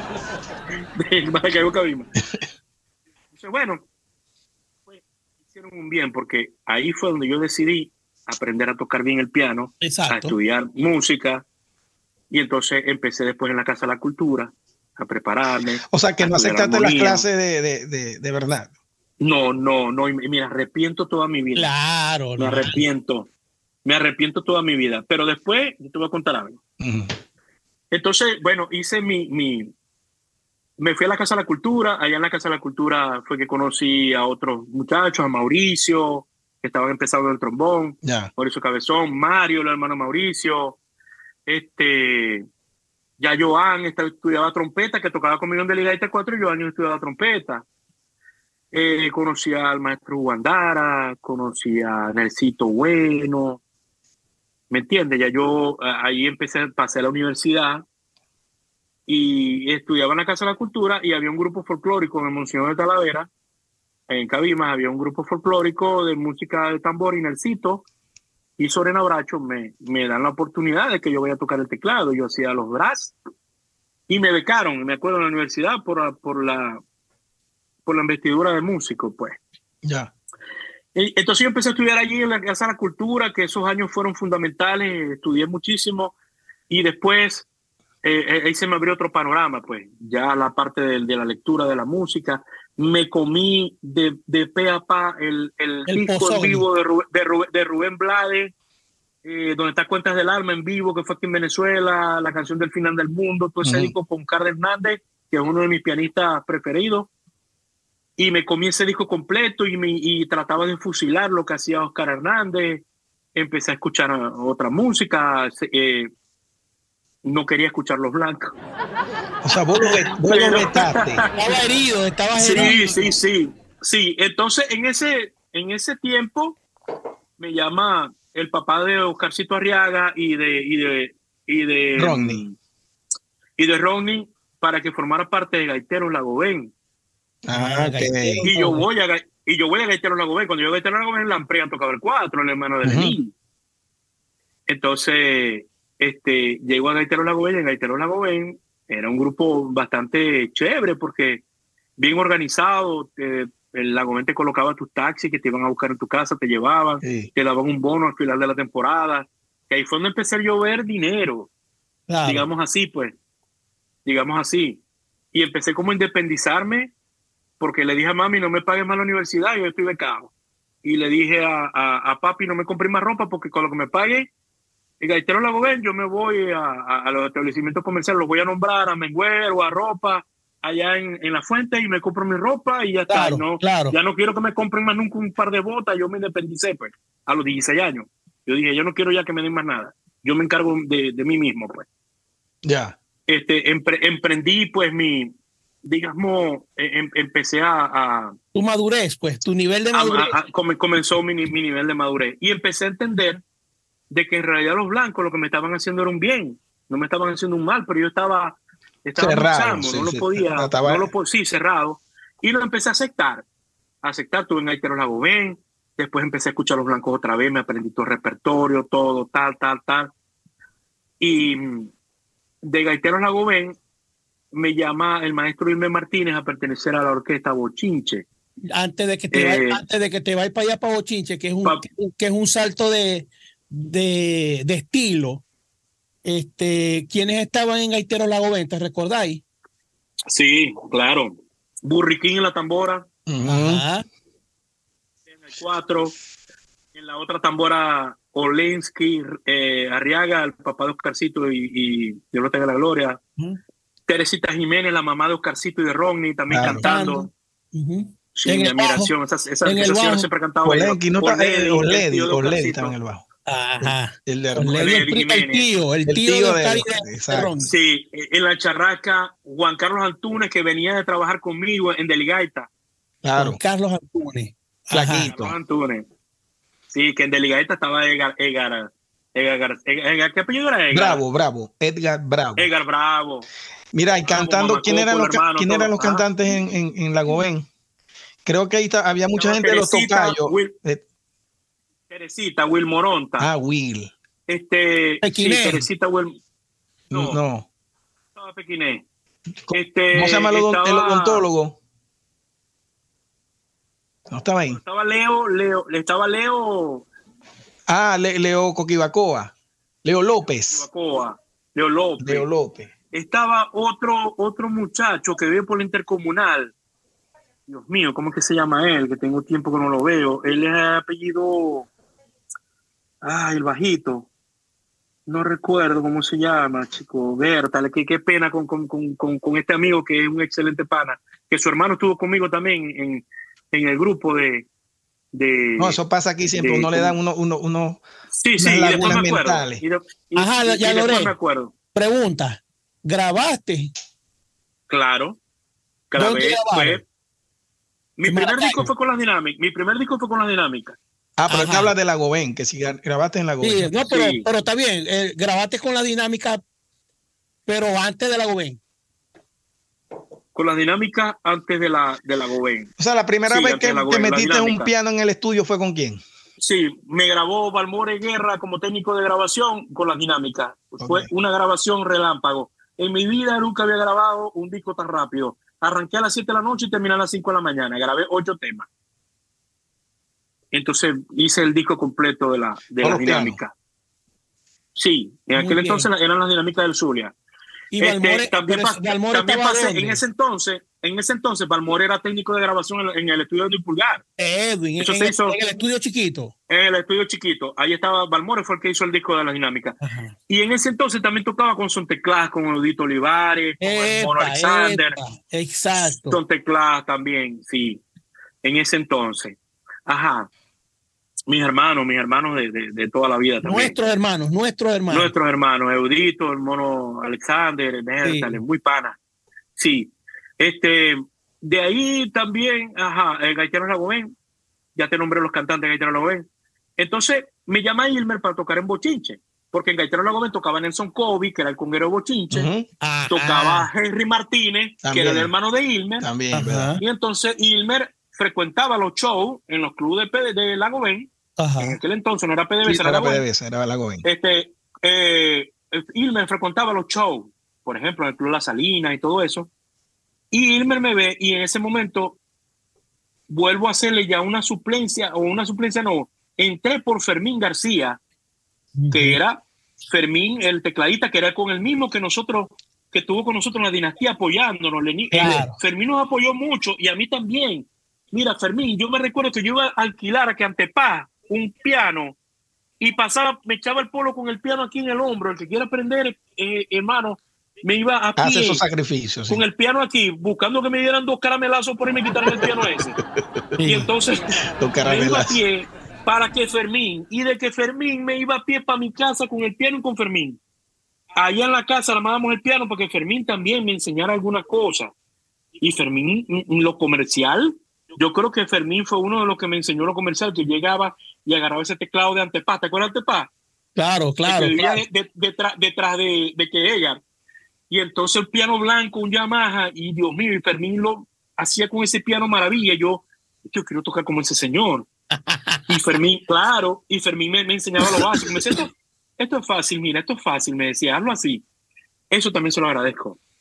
De Maracaibo Cabima. Entonces, bueno, pues, hicieron un bien, porque ahí fue donde yo decidí aprender a tocar bien el piano, Exacto. a estudiar música, y entonces empecé después en la Casa de la Cultura a prepararme. O sea, que no aceptaste las clases de, de, de, de Bernardo. No, no, no, y me arrepiento toda mi vida. Claro. Me no. arrepiento. Me arrepiento toda mi vida. Pero después, yo te voy a contar algo. Uh-huh. Entonces, bueno, hice mi, mi... Me fui a la Casa de la Cultura. Allá en la Casa de la Cultura fue que conocí a otros muchachos, a Mauricio, que estaban empezando en el trombón. Yeah. Mauricio Cabezón, Mario, el hermano Mauricio. Este... Ya Joan estudiaba trompeta, que tocaba conmigo en Deligaita cuatro, y Joan estudiaba trompeta. Eh, conocí al maestro Guandara, conocí a Nelsito Bueno. ¿Me entiendes? Ya yo ahí empecé, pasé a la universidad y estudiaba en la Casa de la Cultura y había un grupo folclórico en el Monseñor de Talavera, en Cabimas, había un grupo folclórico de música de tambor y Nelsito y Sorena Bracho me, me dan la oportunidad de que yo vaya a tocar el teclado. Yo hacía los brass y me becaron, me acuerdo, en la universidad por, por, la, por la investidura de músico, pues. Ya. Yeah. Entonces yo empecé a estudiar allí en la Casa de la Cultura, que esos años fueron fundamentales, estudié muchísimo y después eh, ahí se me abrió otro panorama, pues ya la parte de, de la lectura de la música, me comí de, de pe a pa el, el, el disco en vivo de Rubén, de Rubén, de Rubén Blades, eh, donde está Cuentas del Alma en vivo, que fue aquí en Venezuela, la canción del Final del Mundo, todo ese uh-huh. disco con Carlos Hernández, que es uno de mis pianistas preferidos. Y me comí ese disco completo y, me, y trataba de fusilar lo que hacía Oscar Hernández. Empecé a escuchar otra música. Eh, no quería escuchar Los Blancos. O sea, vos lo, vos lo vetaste. Estaba herido, estaba sí, herido. Sí, sí, sí. Sí, entonces en ese, en ese tiempo me llama el papá de Oscarcito Arriaga y de, y de, y de Rodney. Y de Rodney para que formara parte de Gaiteros Lagobén. Ah, okay. Y yo voy a y yo voy a Gaiteros Lagobén. Cuando yo a Gaiteros Lagobén, Lamprey han tocado el cuatro, el hermano de Lenín. Uh-huh. Entonces, este, llego a Gaiteros Lagobén, y en Gaiteros Lagobén era un grupo bastante chévere porque bien organizado. Eh, el Lagobén te colocaba tus taxis que te iban a buscar en tu casa, te llevaban, sí. Te daban un bono al final de la temporada. Que ahí fue donde empecé a llover dinero, claro. digamos así, pues, digamos así. Y empecé como a independizarme. Porque le dije a mami, no me pagues más la universidad, yo estoy becado. Y le dije a, a, a papi, no me compré más ropa porque con lo que me pague, el Gaitero Lagobén, yo me voy a, a, a los establecimientos comerciales, los voy a nombrar a Menguero, a Ropa, allá en, en La Fuente, y me compro mi ropa y ya claro, está. ¿no? Claro. Ya no quiero que me compren más nunca un par de botas, yo me independicé pues, a los dieciséis años. Yo dije, yo no quiero ya que me den más nada. Yo me encargo de, de mí mismo, pues. Ya. Yeah. Este, empre, emprendí, pues, mi... digamos, em, empecé a, a... Tu madurez, pues, tu nivel de madurez. A, a, a, comenzó mi, mi nivel de madurez. Y empecé a entender de que en realidad los blancos lo que me estaban haciendo era un bien. No me estaban haciendo un mal, pero yo estaba... estaba cerrado. Sí, no lo sí, podía... No estaba... no lo, sí, cerrado. Y lo empecé a aceptar. A aceptar. Tuve en Gaiteros Lagobén. Después empecé a escuchar a los blancos otra vez. Me aprendí todo el repertorio, todo, tal, tal, tal. Y de Gaiteros Lagobén me llama el maestro Ilme Martínez a pertenecer a la orquesta Bochinche. Antes de que te Eh, vayas, antes de que te vayas para allá para Bochinche, que es un, Pa- que es un salto de, de, de estilo. Este, ¿quiénes estaban en Gaiteros Lago Venta? ¿Recordáis? Sí, claro. Burriquín en la tambora, Ujú. Ajá. en el cuatro. En la otra tambora, Olensky, eh, Arriaga, el papá de Oscarcito y, y Dios lo tenga la gloria. Ujú. Teresita Jiménez, la mamá de Oscarcito y de Rodney, también Claro. cantando. Ujú. Sí, En mi el bajo, admiración. Esa, esa, en el esa señora bajo. siempre ha cantado. Olenki, no está, Orledi, eh, el Orledi, tío de Orledi Oscarcito. estaba en el bajo. Ajá. El de Orledi, el, Orledi pri- el Jiménez. tío, el El tío, tío de de Oscar y Oscar, de- de exacto. Ron. Sí, en la charraca, Juan Carlos Antunes, que venía de trabajar conmigo en Deligaita. Claro, Juan Carlos Antunes. Ajá. flaquito. Carlos Antunes. Sí, que en Deligaita estaba Edgar, Edgar, Edgar, Edgar, Edgar, ¿qué apellido era Edgar? Bravo, bravo. Edgar Bravo. Edgar Bravo. Mira, y Bravo, cantando, Mamá ¿quién eran Coco, los, el ca- hermano, quién todo. eran los Ah. cantantes en, en, en Lagoven? Creo que ahí está- había mucha Estaba gente de los Teresita, tocayos. Will- Eh, Teresita, Will Moronta. ah, Will. Este, sí, Pequiné. Teresita, Will. No, No. estaba Pequiné. Co- Este, ¿Cómo se llama el, odon- el estaba- odontólogo? No estaba ahí. Estaba Leo, Leo, estaba Leo Ah, Le- Leo Coquibacoa. Leo López. Ibacoa, Leo López. Leo López. Estaba otro, otro muchacho que vive por la Intercomunal. Dios mío, ¿cómo es que se llama él? Que tengo tiempo que no lo veo. Él es apellido... Ah, el bajito. No recuerdo cómo se llama, chico. Berta, qué, qué pena con, con, con, con, con este amigo que es un excelente pana. Que su hermano estuvo conmigo también en, en el grupo de... de No, eso pasa aquí siempre. de- Uno le dan uno, uno, uno. Sí, sí, unas y después lagunas me acuerdo. mentales. Y, de- y- Ajá, y- ya y lo después haré. me acuerdo. Pregunta, ¿grabaste? Claro. ¿Dónde Grabé, grabaron? fue. Mi En primer Maracaibo. disco fue con las dinámicas. Mi primer disco fue con las dinámicas. Ah, pero Ajá. te habla de Lagoven, que si grabaste en Lagoven. Sí, no, pero, Sí. pero está bien, eh, grabaste con la dinámica, pero antes de la Goben. Con las dinámicas antes de la, de la Goben. O sea, la primera Sí, vez antes que de la te Goben, la metiste en un dinámica. piano en el estudio fue con quién. Sí, me grabó Balmore Guerra como técnico de grabación con las dinámicas. Fue Ok. una grabación relámpago. En mi vida nunca había grabado un disco tan rápido. Arranqué a las siete de la noche y terminé a las cinco de la mañana. Grabé ocho temas. Entonces hice el disco completo de la, de Con las los pianos. dinámicas. Sí, en Muy aquel bien. entonces eran las dinámicas del Zulia. Y Este, Balmore, también pero pas- Balmore también estaba pasé, ¿dónde? en ese entonces, en ese entonces, Balmore era técnico de grabación en el, en el estudio de Pulgar, Edwin, en, Eso en se el, hizo- en el estudio chiquito. en el estudio chiquito. Ahí estaba Balmore, fue el que hizo el disco de la dinámica. Ajá. Y en ese entonces también tocaba con Son Teclas, con Eudito Olivares, con el Mono Epa, Alexander. epa, exacto. Son Teclas también, sí. En ese entonces. Ajá. Mis hermanos, mis hermanos de, de, de toda la vida también. Nuestros hermanos, nuestros hermanos. Nuestros hermanos, Eudito, el Mono Alexander, Bertal, Sí. muy pana. Sí. Este, de ahí también, ajá, el Gaitero Lagoven, ya te nombré los cantantes de Gaitero Lagoven. Entonces, me llama Ilmer para tocar en Bochinche, porque en Gaitero Lagoven tocaba Nelson Kobe, que era el conguero de Bochinche, Ujú. Ajá. tocaba Henry Martínez, que También. era el hermano de Ilmer, También, Ajá. ¿verdad? y entonces Ilmer frecuentaba los shows en los clubes de, P- de Lagoven. Ajá. En aquel entonces no era P D V Sí, S, era era Lagoven. PDVSA, era Lagoven. Este, eh, Ilmer frecuentaba los shows, por ejemplo, en el Club La Salina y todo eso. Y Ilmer me ve y en ese momento vuelvo a hacerle ya una suplencia, o una suplencia no, entré por Fermín García, que era Fermín, el tecladista, que era con el mismo que nosotros, que estuvo con nosotros en la dinastía apoyándonos. Leni- Claro. eh, Fermín nos apoyó mucho y a mí también. Mira, Fermín, yo me recuerdo que yo iba a alquilar a que Antepaz un piano y pasaba, me echaba el polo con el piano aquí en el hombro. El que quiera aprender, eh, hermano, me iba a Hace pie esos sacrificios. sí. con el piano aquí, buscando que me dieran dos caramelazos por ahí me quitaran el piano ese. Sí. Y entonces Los me iba a caramelazos. pie para que Fermín, y de que Fermín me iba a pie para mi casa con el piano y con Fermín. Allá en la casa armábamos el piano para que Fermín también me enseñara alguna cosa. Y Fermín, en lo comercial, yo creo que Fermín fue uno de los que me enseñó lo comercial, que llegaba y agarraba ese teclado de Antepaz. ¿Te acuerdas de Antepaz? Claro, claro. Que vivía claro. de- de- detrás, detrás de, de que ella. Y entonces el piano blanco, un Yamaha, y Dios mío, y Fermín lo hacía con ese piano maravilla. Yo, yo quiero tocar como ese señor. Y Fermín, claro, y Fermín me, me enseñaba lo básico. Me decía, esto, esto es fácil, mira, esto es fácil. Me decía, hazlo así. Eso también se lo agradezco.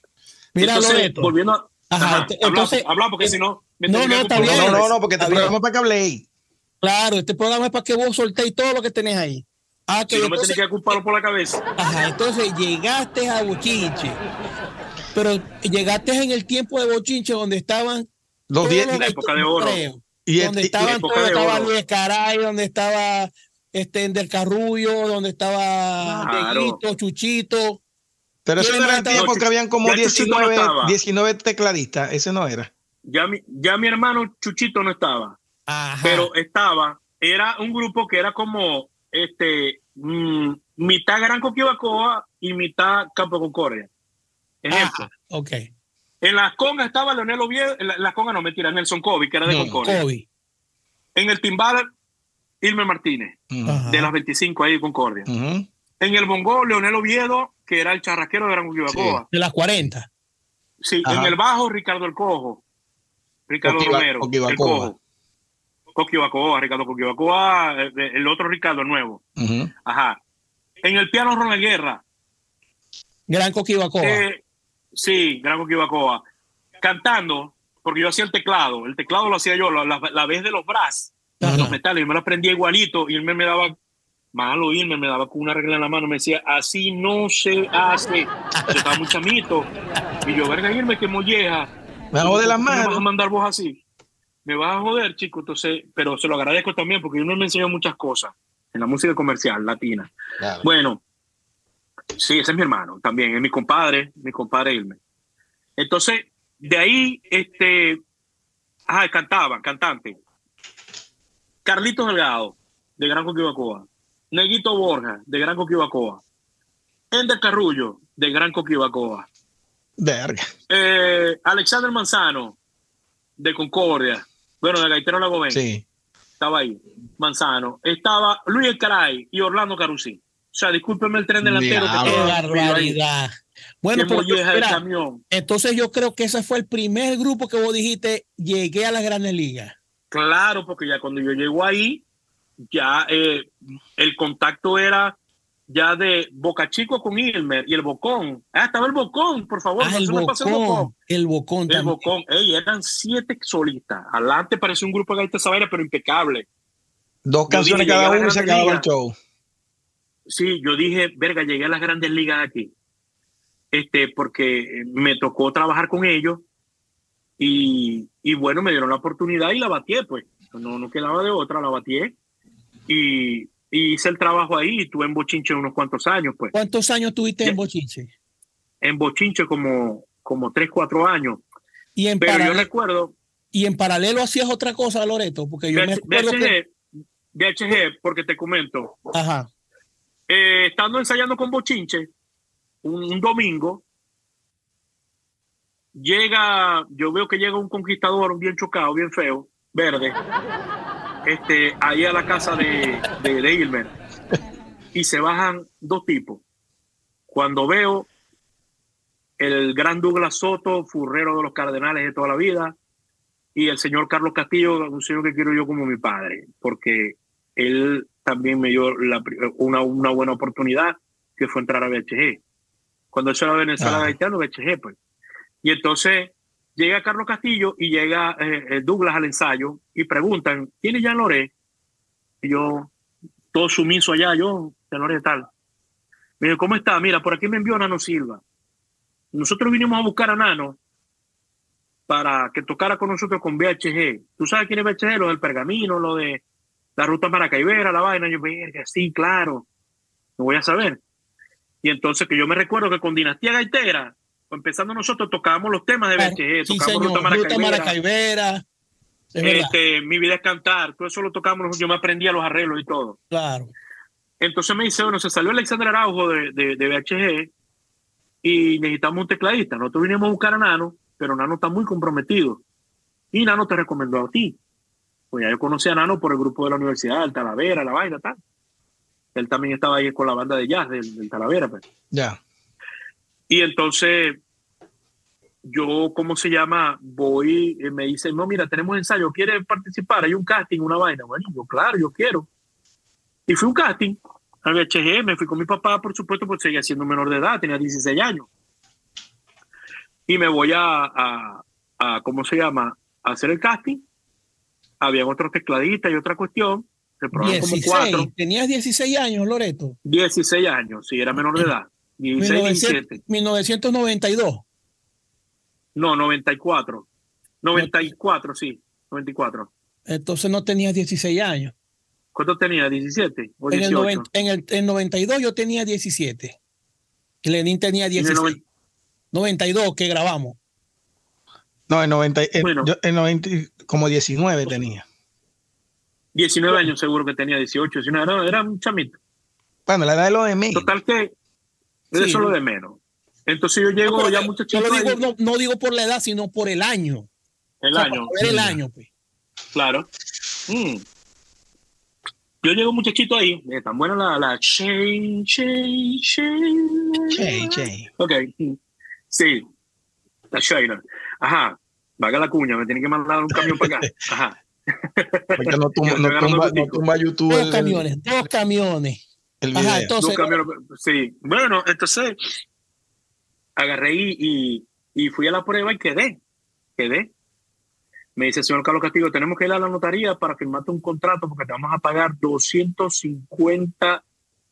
Mira, entonces, Loreto. volviendo a... Ajá, Ajá, entonces, habla, habla porque si no... No, no, está bien. No, no, no, porque este programa es para que habléis. Claro, este programa es para que vos soltéis todo lo que tenés ahí. Ah, que si no entonces, me tenés que culparlo por la cabeza. Ajá, entonces llegaste a Bochinche, pero llegaste en el tiempo de Bochinche donde estaban los diez, la época de oro. Creo, y donde estaban todos, estaba Luis Caray, donde estaba este Ender Carrullo, donde estaba claro. Deguito, Chuchito. Pero eso no era el tiempo que habían como diecinueve, no diecinueve tecladistas, ese no era. Ya mi, ya mi hermano Chuchito no estaba. Ajá. Pero estaba, era un grupo que era como este mmm, mitad Gran Coquibacoa y mitad Campo Concordia. Ejemplo. Ah, ok. En las congas estaba Leonel Oviedo, en las la congas no, mentira, Nelson Kobe, que era de no, Concordia. Kobe. En el timbal, Ilme Martínez, uh-huh. de las veinticinco ahí de Concordia. Uh-huh. En el bongo, Leonel Oviedo, que era el charraquero de Gran Coquibacoa. Sí. De las cuarenta. Sí, ajá. En el bajo, Ricardo el Cojo. Ricardo Coquiba, Romero, Coquibacoa. El Cojo. Coquibacoa, Ricardo Coquibacoa, el, el otro Ricardo, el nuevo. Uh-huh. Ajá. En el piano, Ronald Guerra. Gran Coquibacoa. Eh, sí, Gran Coquibacoa. Cantando, porque yo hacía el teclado. El teclado lo hacía yo, la, la, la vez de los brass, uh-huh. los metales. Yo me lo aprendía igualito y él me, me daba, malo irme, me daba con una regla en la mano. Me decía, así no se hace. Yo estaba muy chamito. Y yo, verga, irme que molleja. Me hago de las manos. ¿Me vas a mandar vos así? Me vas a joder, chico. Entonces, pero se lo agradezco también porque uno me enseñó muchas cosas en la música comercial latina. Claro. Bueno, sí, ese es mi hermano también, es mi compadre, mi compadre Ilme. Entonces, de ahí, este, ajá, cantaba, cantante. Carlitos Delgado, de Gran Coquibacoa. Neguito Borja, de Gran Coquibacoa. Ender Carrullo, de Gran Coquibacoa. Verga. Eh, Alexander Manzano, de Concordia. Bueno, de Gaitero Lago Ben. Sí. Estaba ahí. Manzano. Estaba Luis Caray y Orlando Carusí. O sea, discúlpeme el tren delantero. Mira, que qué barbaridad. Bueno, pero molleja del camión. Entonces yo creo que ese fue el primer grupo que vos dijiste, llegué a las Grandes Ligas. Claro, porque ya cuando yo llego ahí, ya eh, el contacto era ya de Boca Chico con Ilmer y el Bocón. Ah, estaba el Bocón, por favor. Ah, no el, se bocón, me pasó el Bocón. El Bocón El también. Bocón. Ey, eran siete solistas. Adelante parecía un grupo de gaita sabaira, pero impecable. Dos yo canciones dije, cada uno y se acababa el show. Sí, yo dije, verga, llegué a las Grandes Ligas aquí. Este, porque me tocó trabajar con ellos y, y bueno, me dieron la oportunidad y la batié, pues. No, no quedaba de otra, la batié. Y, y hice el trabajo ahí y estuve en Bochinche unos cuantos años, pues. ¿Cuántos años tuviste ya, en Bochinche? En Bochinche como, como tres, cuatro años. Y en Pero paralelo, yo recuerdo... ¿Y en paralelo hacías otra cosa, Loreto? Porque yo me acuerdo que... D H G, porque te comento. Ajá. Eh, estando ensayando con Bochinche, un, un domingo, llega, yo veo que llega un conquistador bien chocado, bien feo, verde, este, ahí a la casa de, de, de Ilmer, y se bajan dos tipos. Cuando veo el gran Douglas Soto, furrero de los Cardenales de toda la vida, y el señor Carlos Castillo, un señor que quiero yo como mi padre, porque él también me dio la, una, una buena oportunidad, que fue entrar a B H G. Cuando eso era Venezuela ah. Gaitano, B H G, pues. Y entonces llega Carlos Castillo y llega eh, Douglas al ensayo y preguntan, ¿quién es Jean Loré? Y yo, todo sumiso allá, yo, Jean Loré tal. Me dijo, ¿cómo está? Mira, por aquí me envió Nano Silva. Nosotros vinimos a buscar a Nano para que tocara con nosotros con B H G. ¿Tú sabes quién es B H G? Lo del Pergamino, lo de la ruta Maracaibera, la vaina. Yo, verga, sí, claro. No voy a saber. Y entonces que yo me recuerdo que con Dinastía Gaitera, empezando nosotros, tocábamos los temas de B H G. Sí, tocábamos señor, ruta Maracaibera. Ruta Maracaibera. Este, Mi vida es cantar. Todo eso lo tocábamos. Yo me aprendía los arreglos y todo. Claro. Entonces me dice, bueno, se salió Alexander Araujo de, de, de B H G y necesitamos un tecladista. Nosotros vinimos a buscar a Nano, pero Nano está muy comprometido. Y Nano te recomendó a ti. Pues ya yo conocí a Nano por el grupo de la universidad, el Talavera, la vaina, tal. Él también estaba ahí con la banda de jazz del, del Talavera. Pues. Ya. Yeah. Y entonces, yo, ¿cómo se llama? Voy, y me dice, no, mira, tenemos ensayo, ¿quieres participar? Hay un casting, una vaina. Bueno, yo, claro, yo quiero. Y fui a un casting al B H G, me fui con mi papá, por supuesto, porque seguía siendo menor de edad, tenía dieciséis años. Y me voy a, a, a, ¿cómo se llama? A hacer el casting. Habían otros tecladistas y otra cuestión. Se probaron como cuatro. ¿Tenías dieciséis años, Loreto? dieciséis años, sí, era menor de edad. dieciséis, diecisiete. mil novecientos noventa y dos. No, noventa y cuatro. noventa y cuatro, sí, noventa y cuatro. Entonces no tenías dieciséis años. ¿Cuánto tenía? ¿diecisiete o en, el dieciocho? noventa, en, el, en noventa y dos yo tenía diecisiete. Lenín tenía dieciséis. noventa y dos que grabamos. No, en noventa, en, bueno, yo, en noventa como diecinueve tenía. diecinueve años seguro que tenía, dieciocho, diecinueve, no, era un chamito. Bueno, la edad de lo de mí. Total que sí, eso es lo de menos. Entonces yo llego no, ya muchachito. Yo digo, no, no digo por la edad, sino por el año. El o sea, año. Ver el año, pues. Claro. Mm. Yo llego muchachito ahí, es tan buena la, la chain, chain, chain. Chain, chain. Ok. Sí. La China. Ajá. Vaga la cuña, me tiene que mandar un camión para acá. Ajá. Porque no tumba, no tumba, no tumba YouTube. Dos el, camiones, el, dos camiones. El video. Ajá, entonces. Dos camiones, sí. Bueno, entonces agarré y, y, y fui a la prueba y quedé. Quedé. Me dice, señor Carlos Castillo, tenemos que ir a la notaría para firmarte un contrato porque te vamos a pagar doscientos cincuenta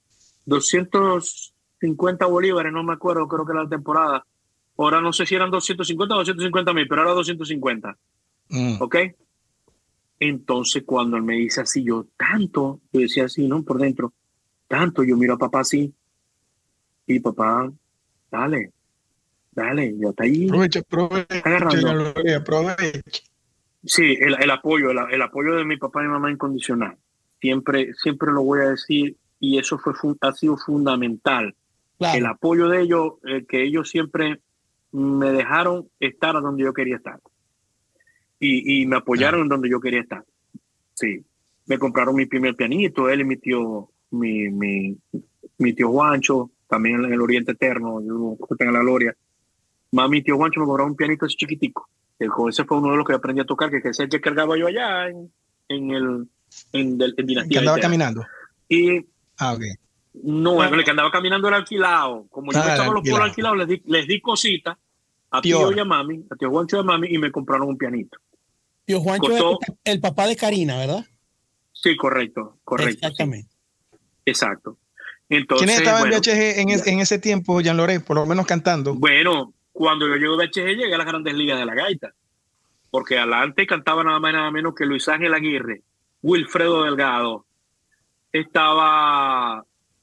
bolívares, no me acuerdo, creo que era la temporada. Ahora no sé si eran doscientos cincuenta o doscientos cincuenta mil, pero era doscientos cincuenta. Mm. ¿Ok? Entonces, cuando él me dice así, yo tanto, yo decía así, ¿no? Por dentro, tanto, yo miro a papá así. Y papá, dale, dale, ya está ahí. Aprovecha, aprovecha, aprovecha. Sí, el, el apoyo, el, el apoyo de mi papá y mi mamá incondicional. Siempre, siempre lo voy a decir, y eso fue, ha sido fundamental. Claro. El apoyo de ellos, eh, que ellos siempre me dejaron estar a donde yo quería estar. Y, y me apoyaron en donde yo quería estar. Sí. Me compraron mi primer pianito, él y mi tío, mi, mi, mi tío Juancho, también en el Oriente Eterno, yo tengo la gloria. Más mi tío Juancho me compraron un pianito así chiquitico. Ese fue uno de los que aprendí a tocar, que, que es el que cargaba yo allá en, en el en, en, en Dinastía. ¿Que andaba caminando? Y ah, ok. No, el que andaba caminando era alquilado. Como yo ah, estaba los polos alquilados, les di, les di cositas a tío y a mami, a tío Juancho y a mami, y me compraron un pianito. Tío Juancho Costó, es el papá de Karina, ¿verdad? Sí, correcto, correcto. Exactamente. Sí. Exacto. Entonces, ¿quién estaba bueno, en V H G en, es, en ese tiempo, Jean Loret, por lo menos cantando? Bueno, cuando yo llego a V H G llegué a las grandes ligas de la gaita. Porque adelante cantaba nada más nada menos que Luis Ángel Aguirre, Wilfredo Delgado, estaba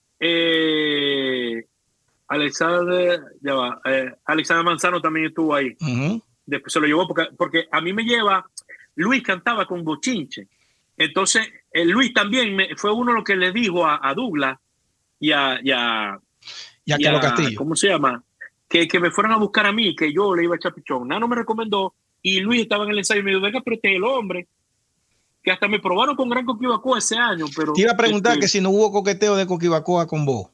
eh, Alexander, ya va, eh, Alexander Manzano también estuvo ahí. Uh-huh. Después se lo llevó porque, porque a mí me lleva, Luis cantaba con Bochinche. Entonces, el Luis también me, fue uno de los que le dijo a, a Douglas y a, y a, y a, y a Castillo. ¿Cómo se llama? Que, que me fueran a buscar a mí, que yo le iba a echar pichón. Nano me recomendó. Y Luis estaba en el ensayo y me dijo, venga, pero este es el hombre. Que hasta me probaron con Gran Coquibacoa ese año. Pero te iba a preguntar este, que si no hubo coqueteo de Coquibacoa con vos.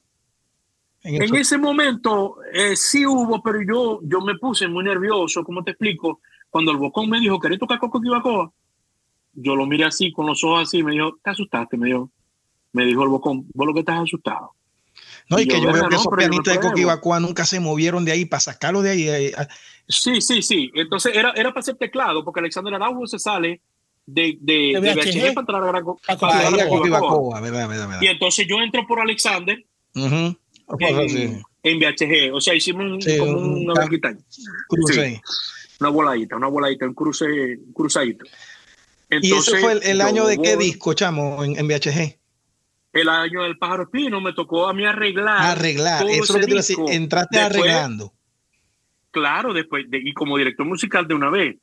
En, en ese momento eh, sí hubo, pero yo, yo me puse muy nervioso. ¿Cómo te explico? Cuando el Bocón me dijo, ¿querés tocar con Coquibacoa? Yo lo miré así, con los ojos así, me dijo, ¿te asustaste? Me dijo, me dijo el Bocón, vos lo que estás asustado. No, y, y que yo, yo veo que no, esos pianistas de Coquibacoa nunca se movieron de ahí para sacarlo de ahí. ahí. Sí, sí, sí. Entonces era, era para hacer teclado, porque Alexander Araujo se sale de, de, de, de V H G para entrar a Gran Coquibacoa. ¿Verdad, verdad, verdad? Y entonces yo entro por Alexander uh-huh. en, sí. en V H G. O sea, hicimos un, sí, como un, una verguita. Sí, una voladita, una voladita, un cruce, un cruzadito. Entonces, ¿y eso fue el, el año de qué disco, chamo, en, en V H G? El año del Pájaro Espino. Me tocó a mí arreglar. Arreglar, eso es lo que te iba a decir. Entraste después, arreglando. Claro, después, de, y como director musical de una vez,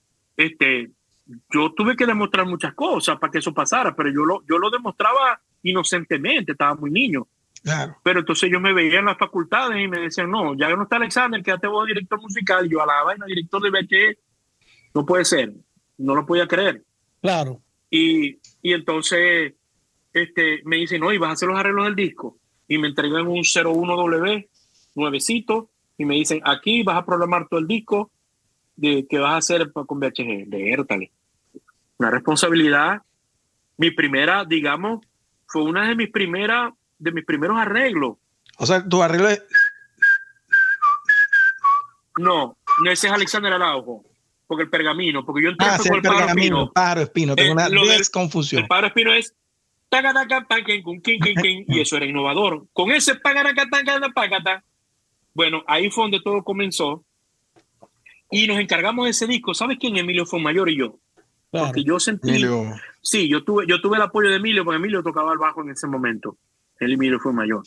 este, yo tuve que demostrar muchas cosas para que eso pasara, pero yo lo, yo lo demostraba inocentemente, estaba muy niño. Claro. Pero entonces yo me veía en las facultades y me decían, no, ya no está Alexander, quédate vos director musical. Yo a la vaina, director de V H G, no puede ser, no lo podía creer. Claro. Y, y entonces este, me dicen, no, y vas a hacer los arreglos del disco. Y me entregan un cero uno W, nuevecito, y me dicen, aquí vas a programar todo el disco de que vas a hacer con V H G. Vértale. Una responsabilidad. Mi primera, digamos, fue una de mis primeras, de mis primeros arreglos. O sea, tu arreglo es... No, no, ese es Alexander Araujo, porque el pergamino, porque yo entré ah, con el, el pájaro espino. Pájaro espino, tengo eh, una desconfusión. El pájaro espino es y eso era innovador. Con ese bueno, ahí fue donde todo comenzó y nos encargamos de ese disco. ¿Sabes quién? Emilio Fonmayor y yo. Claro. Porque yo sentí, Emilio. sí, yo tuve, yo tuve el apoyo de Emilio, porque Emilio tocaba el bajo en ese momento. El Emilio Fonmayor.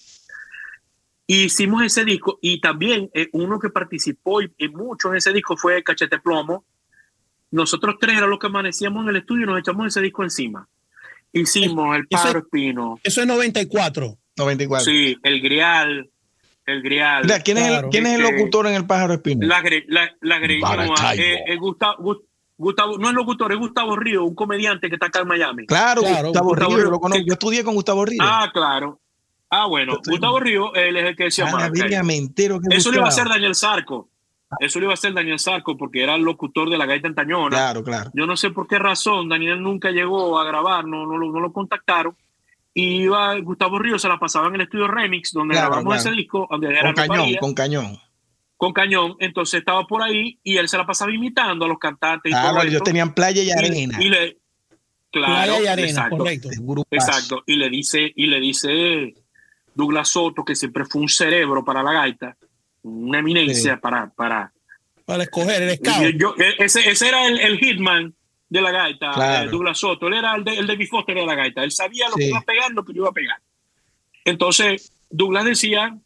Y hicimos ese disco y también eh, uno que participó y, y mucho en ese disco fue Cachete Plomo. Nosotros tres era los que amanecíamos en el estudio y nos echamos ese disco encima. Hicimos El Pájaro Espino. Eso es noventa y cuatro. noventa y cuatro. Sí, El Grial. El Grial. Mira, ¿quién, claro. es, el, ¿quién este, es el locutor en El Pájaro Espino? La, la, la Greñoa. Eh, eh, Gustavo, Gustavo, no es locutor, es Gustavo Río, un comediante que está acá en Miami. Claro, claro Gustavo, Gustavo Río, Río. Yo, lo conozco. Que, yo estudié con Gustavo Río. Ah, claro. Ah, bueno, Estoy... Gustavo Río, él es el que decía ah, me entero que Eso le iba a hacer Daniel Sarco. Eso le iba a hacer Daniel Sarco porque era el locutor de La Gaita Antañona. Claro, claro. Yo no sé por qué razón Daniel nunca llegó a grabar, no, no, no lo contactaron. Y iba, Gustavo Río se la pasaba en el estudio Remix, donde claro, grabamos claro. ese disco. Donde con era cañón, María, con cañón. Con cañón. Entonces estaba por ahí y él se la pasaba imitando a los cantantes. Y ah, todo ellos tenían Playa y Arena. Y, y le, claro, Playa y Arena, exacto, correcto. Exacto. Y le dice, y le dice Douglas Soto, que siempre fue un cerebro para la gaita, una eminencia sí. para, para, para escoger el scout. Yo, ese, ese era el, el hitman de la gaita, claro. eh, Douglas Soto. Él era el de, el David Foster de la gaita. Él sabía lo sí. que iba a pegar, lo que iba a pegar. Entonces, Douglas decía,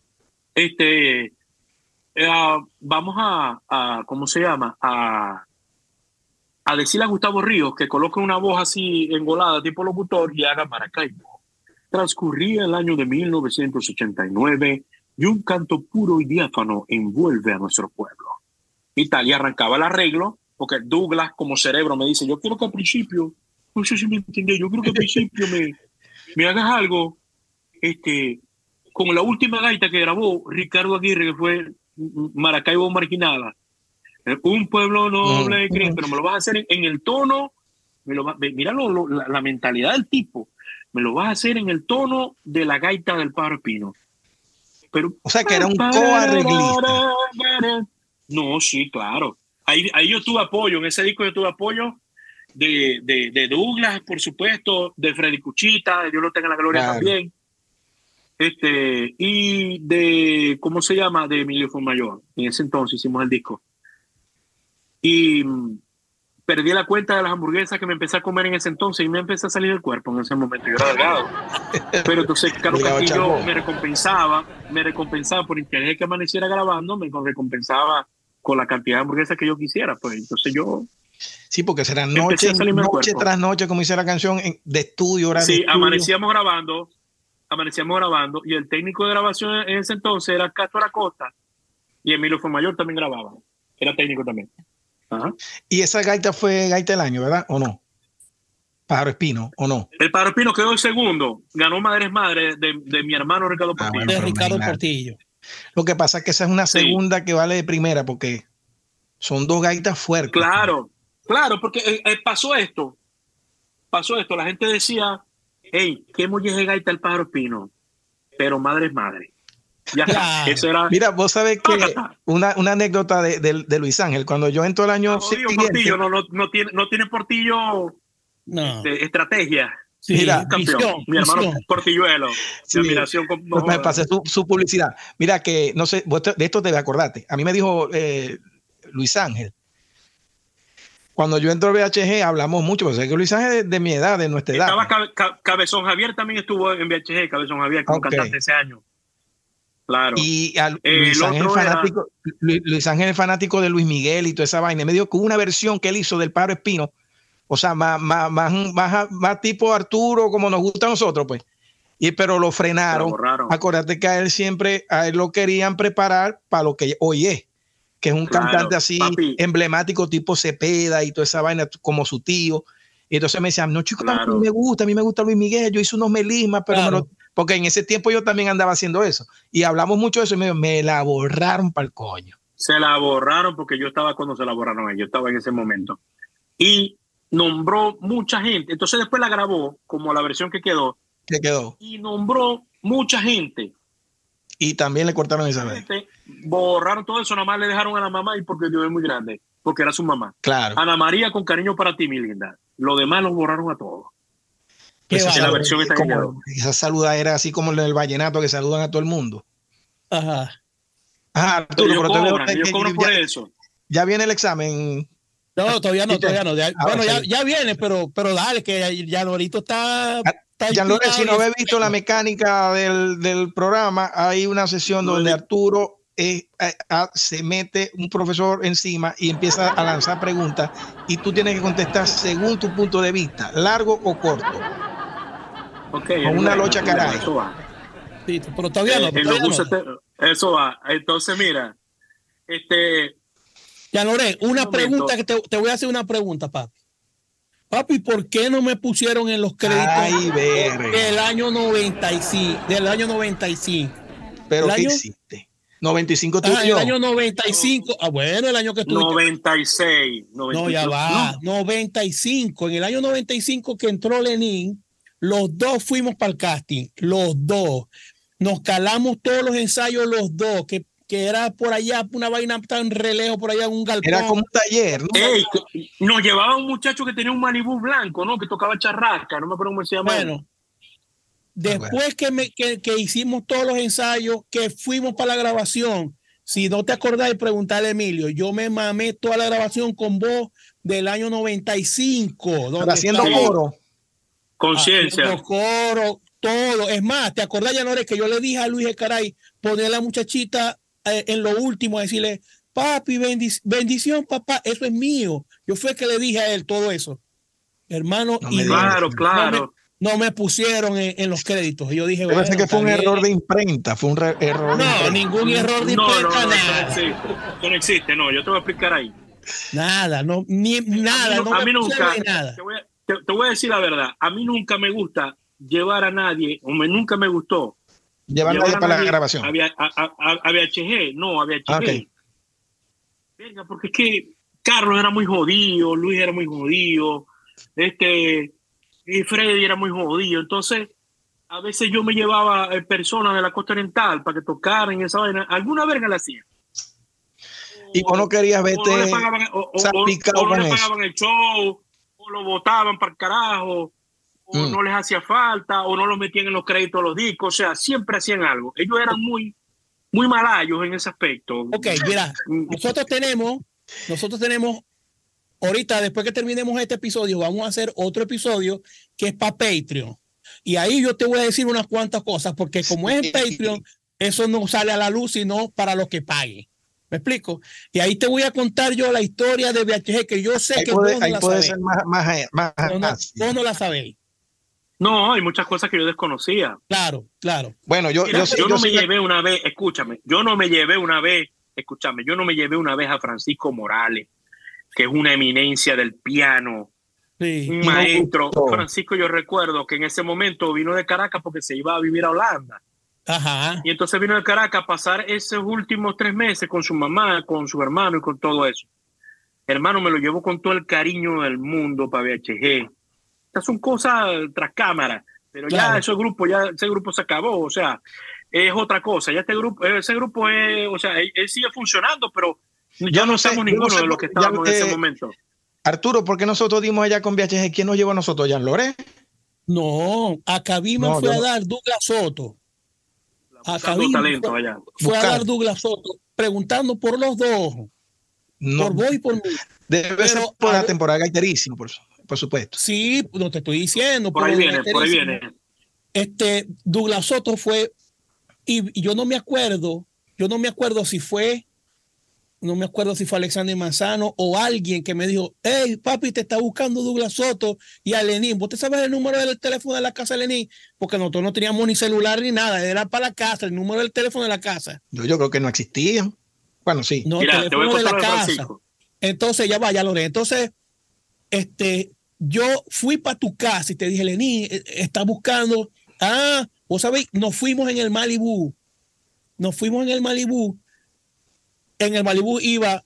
este, uh, vamos a, a, ¿cómo se llama? A, a decirle a Gustavo Ríos que coloque una voz así engolada, tipo locutor, y haga Maracaibo. Transcurría el año de mil novecientos ochenta y nueve y un canto puro y diáfano envuelve a nuestro pueblo. Y tal, y arrancaba el arreglo, porque Douglas como cerebro me dice, yo quiero que al principio, no sé si me entendí, yo quiero que al principio me, me hagas algo, este, con la última gaita que grabó Ricardo Aguirre, que fue Maracaibo Marginada. Un pueblo noble, mm, mm. pero me lo vas a hacer en, en el tono, me lo va, mira lo, lo, la, la mentalidad del tipo, me lo vas a hacer en el tono de la gaita del Pájaro Espino. Pero, o sea que era un coarreglista. No, sí, claro. Ahí, ahí yo tuve apoyo, en ese disco yo tuve apoyo de, de, de Douglas, por supuesto, de Freddy Cuchita, de Dios lo tenga en la gloria claro. también. Este, y de, ¿cómo se llama? De Emilio Fonmayor. En ese entonces hicimos el disco. Y mmm, perdí la cuenta de las hamburguesas que me empecé a comer en ese entonces y me empecé a salir del cuerpo en ese momento. Yo era delgado. Pero entonces Carlos Castillo me recompensaba, me recompensaba por interés que amaneciera grabando, me recompensaba con la cantidad de hamburguesas que yo quisiera. Pues entonces yo... Sí, porque será noche, noche tras noche, como dice la canción, de estudio, hora sí, de estudio. amanecíamos grabando, amanecíamos grabando, y el técnico de grabación en ese entonces era Castro Acosta, y Emilio Fonmayor también grababa, era técnico también. Ajá. Y esa gaita fue gaita del año, ¿verdad? ¿O no? Pájaro Espino, ¿o no? El Pájaro Espino quedó el segundo, ganó Madres Madre de, de mi hermano Ricardo Portillo. Ah, bueno, de Ricardo imagínate. Portillo. Lo que pasa es que esa es una segunda sí. que vale de primera, porque son dos gaitas fuertes. Claro, claro, porque eh, eh, pasó esto, pasó esto, la gente decía, hey, qué molleje de gaita el Pájaro Espino, pero Madres Madre. Ya está. Eso era... Mira, vos sabés que una, una anécdota de, de, de Luis Ángel, cuando yo entro el año no, siguiente, Portillo, no, no, no, tiene, no tiene Portillo no. de estrategia. Sí, mira, campeón. Visión, mi hermano visión. Portilluelo. Sí, admiración con, no, me pasé su, su publicidad. Mira que, no sé, vos de esto te acordate. A mí me dijo eh, Luis Ángel, cuando yo entro a V H G hablamos mucho, porque sé que Luis Ángel es de, de mi edad, de nuestra edad. Estaba Cabe, Cabe, Cabezón Javier también estuvo en V H G, Cabezón Javier, como okay. cantante ese año. Claro. Y a Luis, Ángel fanático, era... Luis Ángel es fanático de Luis Miguel y toda esa vaina. Me dijo que una versión que él hizo del Pájaro Espino, o sea, más, más, más, más, más tipo Arturo, como nos gusta a nosotros, pues. Y, pero lo frenaron. Lo Acuérdate que a él siempre, a él lo querían preparar para lo que hoy es, que es un claro, cantante así papi. emblemático, tipo Cepeda y toda esa vaina, como su tío. Y entonces me decían, no, chicos, claro. a mí me gusta, a mí me gusta Luis Miguel, yo hice unos melismas, pero claro. me lo... Porque en ese tiempo yo también andaba haciendo eso. Y hablamos mucho de eso y me, me la borraron para el coño. Se la borraron porque yo estaba cuando se la borraron. Yo estaba en ese momento. Y nombró mucha gente. Entonces después la grabó como la versión que quedó. Que quedó. Y nombró mucha gente. Y también le cortaron esa vez. borraron todo eso, nada más le dejaron a la mamá y porque Dios es muy grande, porque era su mamá. Claro. Ana María, con cariño para ti, mi linda. Lo demás los borraron a todos. Esa, es la versión esta como, esa saluda era así como el del vallenato que saludan a todo el mundo. Ajá. Ajá, Arturo, pero, pero cobran, te veo ellos cobran por ya, eso. Ya viene el examen. No, todavía no, todavía no. Ya, bueno, ya, sí. ya viene, pero, pero dale, que ya Norito está. está ya Lore, si no habéis visto la mecánica del, del programa, hay una sesión no, donde Arturo eh, eh, eh, se mete un profesor encima y empieza a lanzar preguntas y tú tienes que contestar según tu punto de vista, largo o corto. Okay, con una locha caray. Eso va. Sí, pero todavía no. Eh, todavía no. Te, eso va. Entonces, mira, este. Ya, Lore, una un pregunta que te, te voy a hacer una pregunta, papi. Papi, ¿por qué no me pusieron en los créditos Ay, del año noventa y cinco? Del año noventa y cinco. ¿Pero qué año? hiciste? noventa y cinco Ah, el año noventa y cinco. Ah, bueno, el año que estuviste. noventa y seis. noventa, no, ya va. No. noventa y cinco. En el año noventa y cinco que entró Lenín, los dos fuimos para el casting. Los dos. Nos calamos todos los ensayos, los dos. Que, que era por allá, una vaina tan relejo, por allá en un galpón. Era como un taller, ¿no? Ey, nos llevaba un muchacho que tenía un Malibú blanco, ¿no? Que tocaba charrasca. No me acuerdo cómo se llama. Bueno. Después bueno. que, me, que, que hicimos todos los ensayos, que fuimos para la grabación, si no te acordás, preguntarle a Emilio, yo me mamé toda la grabación con voz del año noventa y cinco. Donde haciendo coro. Conciencia. Haciendo coro, todo. Es más, ¿te acordás, Yanore, que yo le dije a Luis Ecaray poner a la muchachita eh, en lo último, a decirle, papi, bendic bendición, papá, eso es mío? Yo fue que le dije a él todo eso. Hermano, no y claro, claro. No me pusieron en, en los créditos. Yo dije, bueno, que fue un bien. error de imprenta, fue un re error no, de imprenta. ningún error de no, imprenta, no, no, nada. No existe, no existe, no, yo te voy a explicar ahí. Nada, no, ni nada, a mí, no a mí nunca, nada. Te voy, a, te, te voy a decir la verdad, a mí nunca me gusta llevar a nadie, o me, nunca me gustó llevar, llevar a nadie para la grabación. A, a, a, a V H G, no, a V H G. Okay. Venga, porque es que Carlos era muy jodido, Luis era muy jodido, este... y Freddy era muy jodido, entonces a veces yo me llevaba eh, personas de la costa oriental para que tocaran esa vaina, alguna verga la hacía. Y vos no querías verte o no le pagaban, o, o, o, o no le pagaban el show, o lo botaban para el carajo, o mm. no les hacía falta, o no los metían en los créditos de los discos, o sea, siempre hacían algo. Ellos eran muy, muy malayos en ese aspecto. Ok, mira, nosotros tenemos, nosotros tenemos ahorita, después que terminemos este episodio, vamos a hacer otro episodio que es para Patreon. Y ahí yo te voy a decir unas cuantas cosas, porque como es en Patreon, eso no sale a la luz, sino para los que paguen. ¿Me explico? Y ahí te voy a contar yo la historia de V H G, que yo sé ahí que puede, vos no ahí la puede sabéis. Ser más, más, más, no, no, vos no la sabéis. No, hay muchas cosas que yo desconocía. Claro, claro. Bueno, yo, Mira, yo, yo yo no me la... llevé una vez, escúchame, yo no me llevé una vez, escúchame, yo no me llevé una vez a Francisco Morales, que es una eminencia del piano, sí, un maestro. No Francisco, yo recuerdo que en ese momento vino de Caracas porque se iba a vivir a Holanda. Ajá. Y entonces vino de Caracas a pasar esos últimos tres meses con su mamá, con su hermano y con todo eso. Hermano, me lo llevo con todo el cariño del mundo para V H G. Estas son cosas tras cámara, pero claro. ya ese grupo, ya ese grupo se acabó, o sea, es otra cosa. Ya este grupo, ese grupo es, o sea, él, él sigue funcionando, pero ya yo no, no somos sé, ninguno no sé, de los que estábamos ya, en ese eh, momento. Arturo, ¿por qué nosotros dimos allá con V H G? ¿Quién nos llevó a nosotros, Jan Lore? No, a Cabima no, fue a no. dar Douglas Soto. A Cabima talento fue, allá. fue a dar Douglas Soto, preguntando por los dos. No. Por vos y por mí. Debe pero, ser por la temporada gaiterísima, por, por supuesto. Sí, no te estoy diciendo. Por, por ahí viene, por ahí viene. Este, Douglas Soto fue, y, y yo no me acuerdo, yo no me acuerdo si fue, no me acuerdo si fue Alexander Manzano o alguien que me dijo, hey, papi, te está buscando Douglas Soto y a Lenín. ¿Vos te sabes el número del teléfono de la casa de Lenín? Porque nosotros no teníamos ni celular ni nada, era para la casa, el número del teléfono de la casa. Yo, yo creo que no existía. Bueno, sí. No, Mira, el teléfono de la casa. Entonces, ya vaya, Lore. Entonces, este, yo fui para tu casa y te dije, Lenín, está buscando. Ah, vos sabéis, nos fuimos en el Malibú. Nos fuimos en el Malibú. En el Malibú iba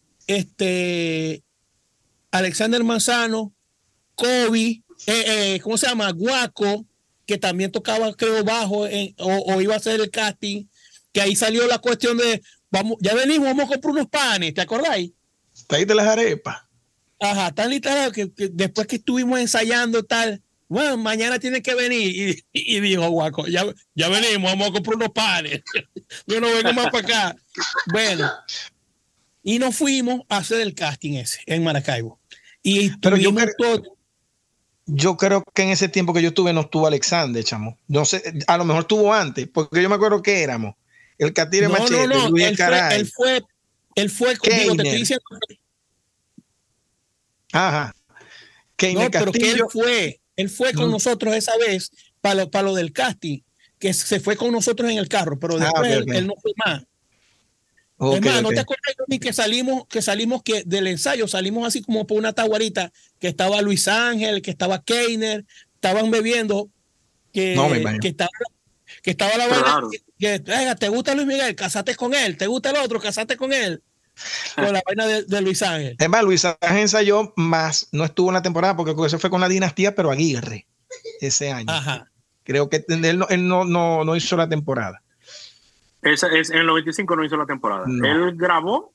este Alexander Manzano, Kobe, eh, eh, ¿cómo se llama? Guaco, que también tocaba, creo, bajo, en, o, o iba a hacer el casting, que ahí salió la cuestión de vamos, ya venimos, vamos a comprar unos panes, ¿te acordáis? Traíste las arepas. Ajá, tan literal que, que después que estuvimos ensayando tal, bueno, mañana tienen que venir. Y, y dijo Guaco, ya, ya venimos, vamos a comprar unos panes. Yo no vengo más para acá. Bueno, y nos fuimos a hacer el casting ese en Maracaibo. Y Pero yo creo, todo. yo creo que en ese tiempo que yo estuve no estuvo Alexander, chamo. No sé, a lo mejor estuvo antes, porque yo me acuerdo que éramos el Catire no, Machete, no, no, Luis él Caray. fue, él fue, él fue, digo, te estoy diciendo. Ajá. No, pero que él fue, él fue con mm. nosotros esa vez para lo, para lo del casting, que se fue con nosotros en el carro, pero después ah, okay, él, okay. él no fue más. Okay, es más, okay. ¿no te acuerdas ni que salimos, que salimos que del ensayo salimos así como por una taguarita, que estaba Luis Ángel, que estaba Keiner, estaban bebiendo, que, no, que estaba, que estaba la vaina, que, que te gusta Luis Miguel, casate con él, te gusta el otro, casate con él. Con la vaina de, de Luis Ángel. Es más, Luis Ángel ensayó más, no estuvo en la temporada porque eso fue con la dinastía, pero Aguirre ese año. Ajá. Creo que él, no, él no, no, no hizo la temporada. Esa es, en el noventa y cinco no hizo la temporada. No. Él grabó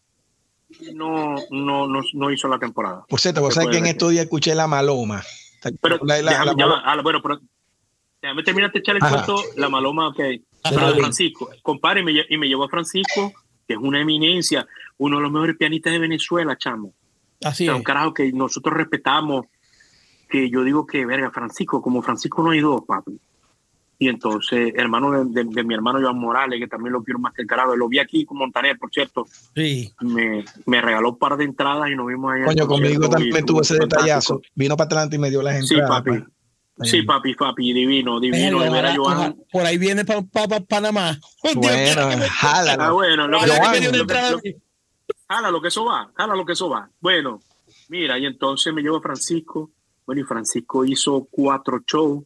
y no, no, no, no hizo la temporada. Por cierto, vos sabés que en estos días escuché la Maloma. Pero, la, la, déjame, la ya Maloma. Va, ah, bueno, pero déjame terminar de echar el cuento, la Maloma, ok. Ajá. Pero de Francisco, compadre, y me, y me llevó a Francisco, que es una eminencia, uno de los mejores pianistas de Venezuela, chamo. Así o sea, es. Un carajo que nosotros respetamos, que yo digo que, verga, Francisco, como Francisco no hay dos, papi. Y entonces, hermano de, de, de mi hermano Joan Morales, que también lo quiero más que el carajo, lo vi aquí con Montaner, por cierto. Sí. Me, me regaló un par de entradas y nos vimos allá. Coño, conmigo también tuvo ese detallazo. Vino para Atlanta y me dio las entradas. Sí, papi. Pa. Sí, papi, papi, divino, divino. Pero, de ver a ojalá, Joan. Por ahí viene para pa, pa, Panamá. Bueno, jálalo. Ah, bueno, lo, Joan, que, lo, lo, jala lo que eso va, jala lo que eso va. Bueno, mira, y entonces me llevo a Francisco. Bueno, y Francisco hizo cuatro shows,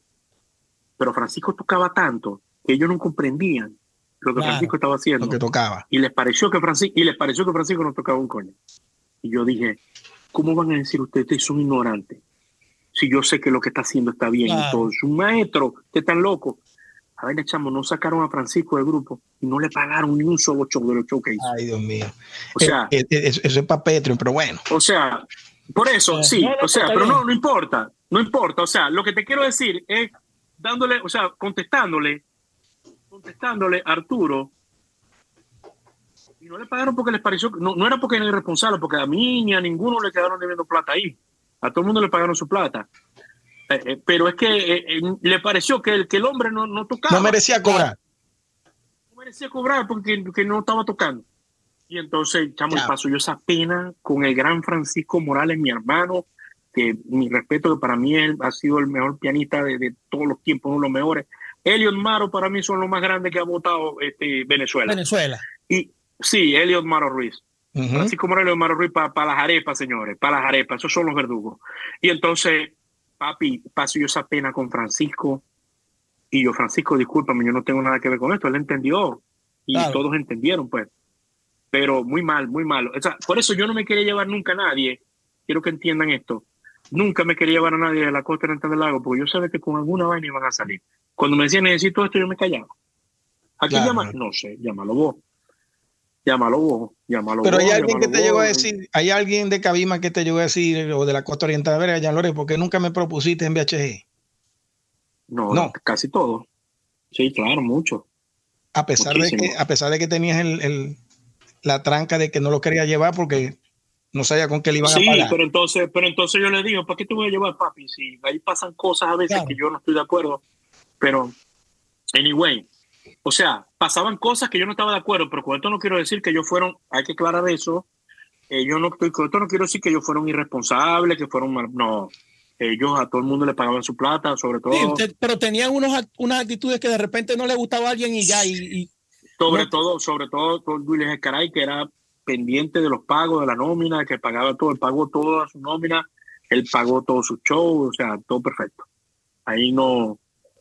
pero Francisco tocaba tanto que ellos no comprendían lo que claro, Francisco estaba haciendo. Lo que tocaba. Y les pareció que Francisco, y les pareció que Francisco no tocaba un coño. Y yo dije, ¿cómo van a decir ustedes que son ignorantes? Si yo sé que lo que está haciendo está bien. Claro. Entonces, un maestro que están loco. A ver, chamo, no sacaron a Francisco del grupo y no le pagaron ni un solo show de los shows que hizo. Ay, Dios mío. O sea, eh, eh, eso, eso es para Patreon, pero bueno. O sea, por eso, eh, sí, no, no, o sea, pero no, no importa, no importa. O sea, lo que te quiero decir es dándole, o sea, contestándole, contestándole a Arturo, y no le pagaron porque les pareció, no, no era porque era irresponsable, porque a mí ni a ninguno le quedaron debiendo plata ahí. A todo el mundo le pagaron su plata. Eh, eh, pero es que eh, eh, le pareció que el, que el hombre no, no tocaba. No merecía cobrar. No merecía cobrar porque que no estaba tocando. Y entonces, chamo, claro. paso yo esa pena con el gran Francisco Morales, mi hermano, que mi respeto, que para mí él ha sido el mejor pianista de, de todos los tiempos, uno de los mejores. Elliot Maro para mí son los más grandes que ha votado este, Venezuela. Venezuela. Y sí, Elliot Maro Ruiz. Uh-huh. Francisco Morales y Maro Ruiz para pa las arepas, señores, para las arepas, esos son los verdugos. Y entonces, papi, paso yo esa pena con Francisco, y yo, Francisco, discúlpame, yo no tengo nada que ver con esto, él entendió, y claro. todos entendieron, pues, pero muy mal, muy malo. O sea, por eso yo no me quería llevar nunca a nadie, quiero que entiendan esto, nunca me quería llevar a nadie de la costa oriental del lago, porque yo sabía que con alguna vaina iban a salir. Cuando me decían, necesito esto, yo me callaba. ¿A quién claro. llama? No sé, llámalo vos. Llámalo vos, llámalo Pero vos, hay alguien que te vos. llegó a decir, hay alguien de Cabima que te llegó a decir, o de la costa oriental, a ver, Jan Lore, ¿por qué nunca me propusiste en V H G? No, no. casi todo. Sí, claro, mucho. A pesar Muchísimo. de que, a pesar de que tenías el, el, la tranca de que no lo quería llevar porque no sabía con qué le iban sí, a pagar. Sí, pero entonces, pero entonces yo le digo, ¿para qué te voy a llevar, papi? Si ahí pasan cosas a veces claro. que yo no estoy de acuerdo, pero anyway. O sea, pasaban cosas que yo no estaba de acuerdo, pero con esto no quiero decir que ellos fueron, hay que aclarar eso, eh, yo no, con esto no quiero decir que ellos fueron irresponsables, que fueron mal, no, ellos a todo el mundo le pagaban su plata, sobre todo. Sí, usted, pero tenían unos, unas actitudes que de repente no le gustaba a alguien y ya. Y, y sobre no. todo, sobre todo con Luis Escaray, que era pendiente de los pagos, de la nómina, que pagaba todo, él pagó toda su nómina, él pagó todos sus shows, o sea, todo perfecto. Ahí no,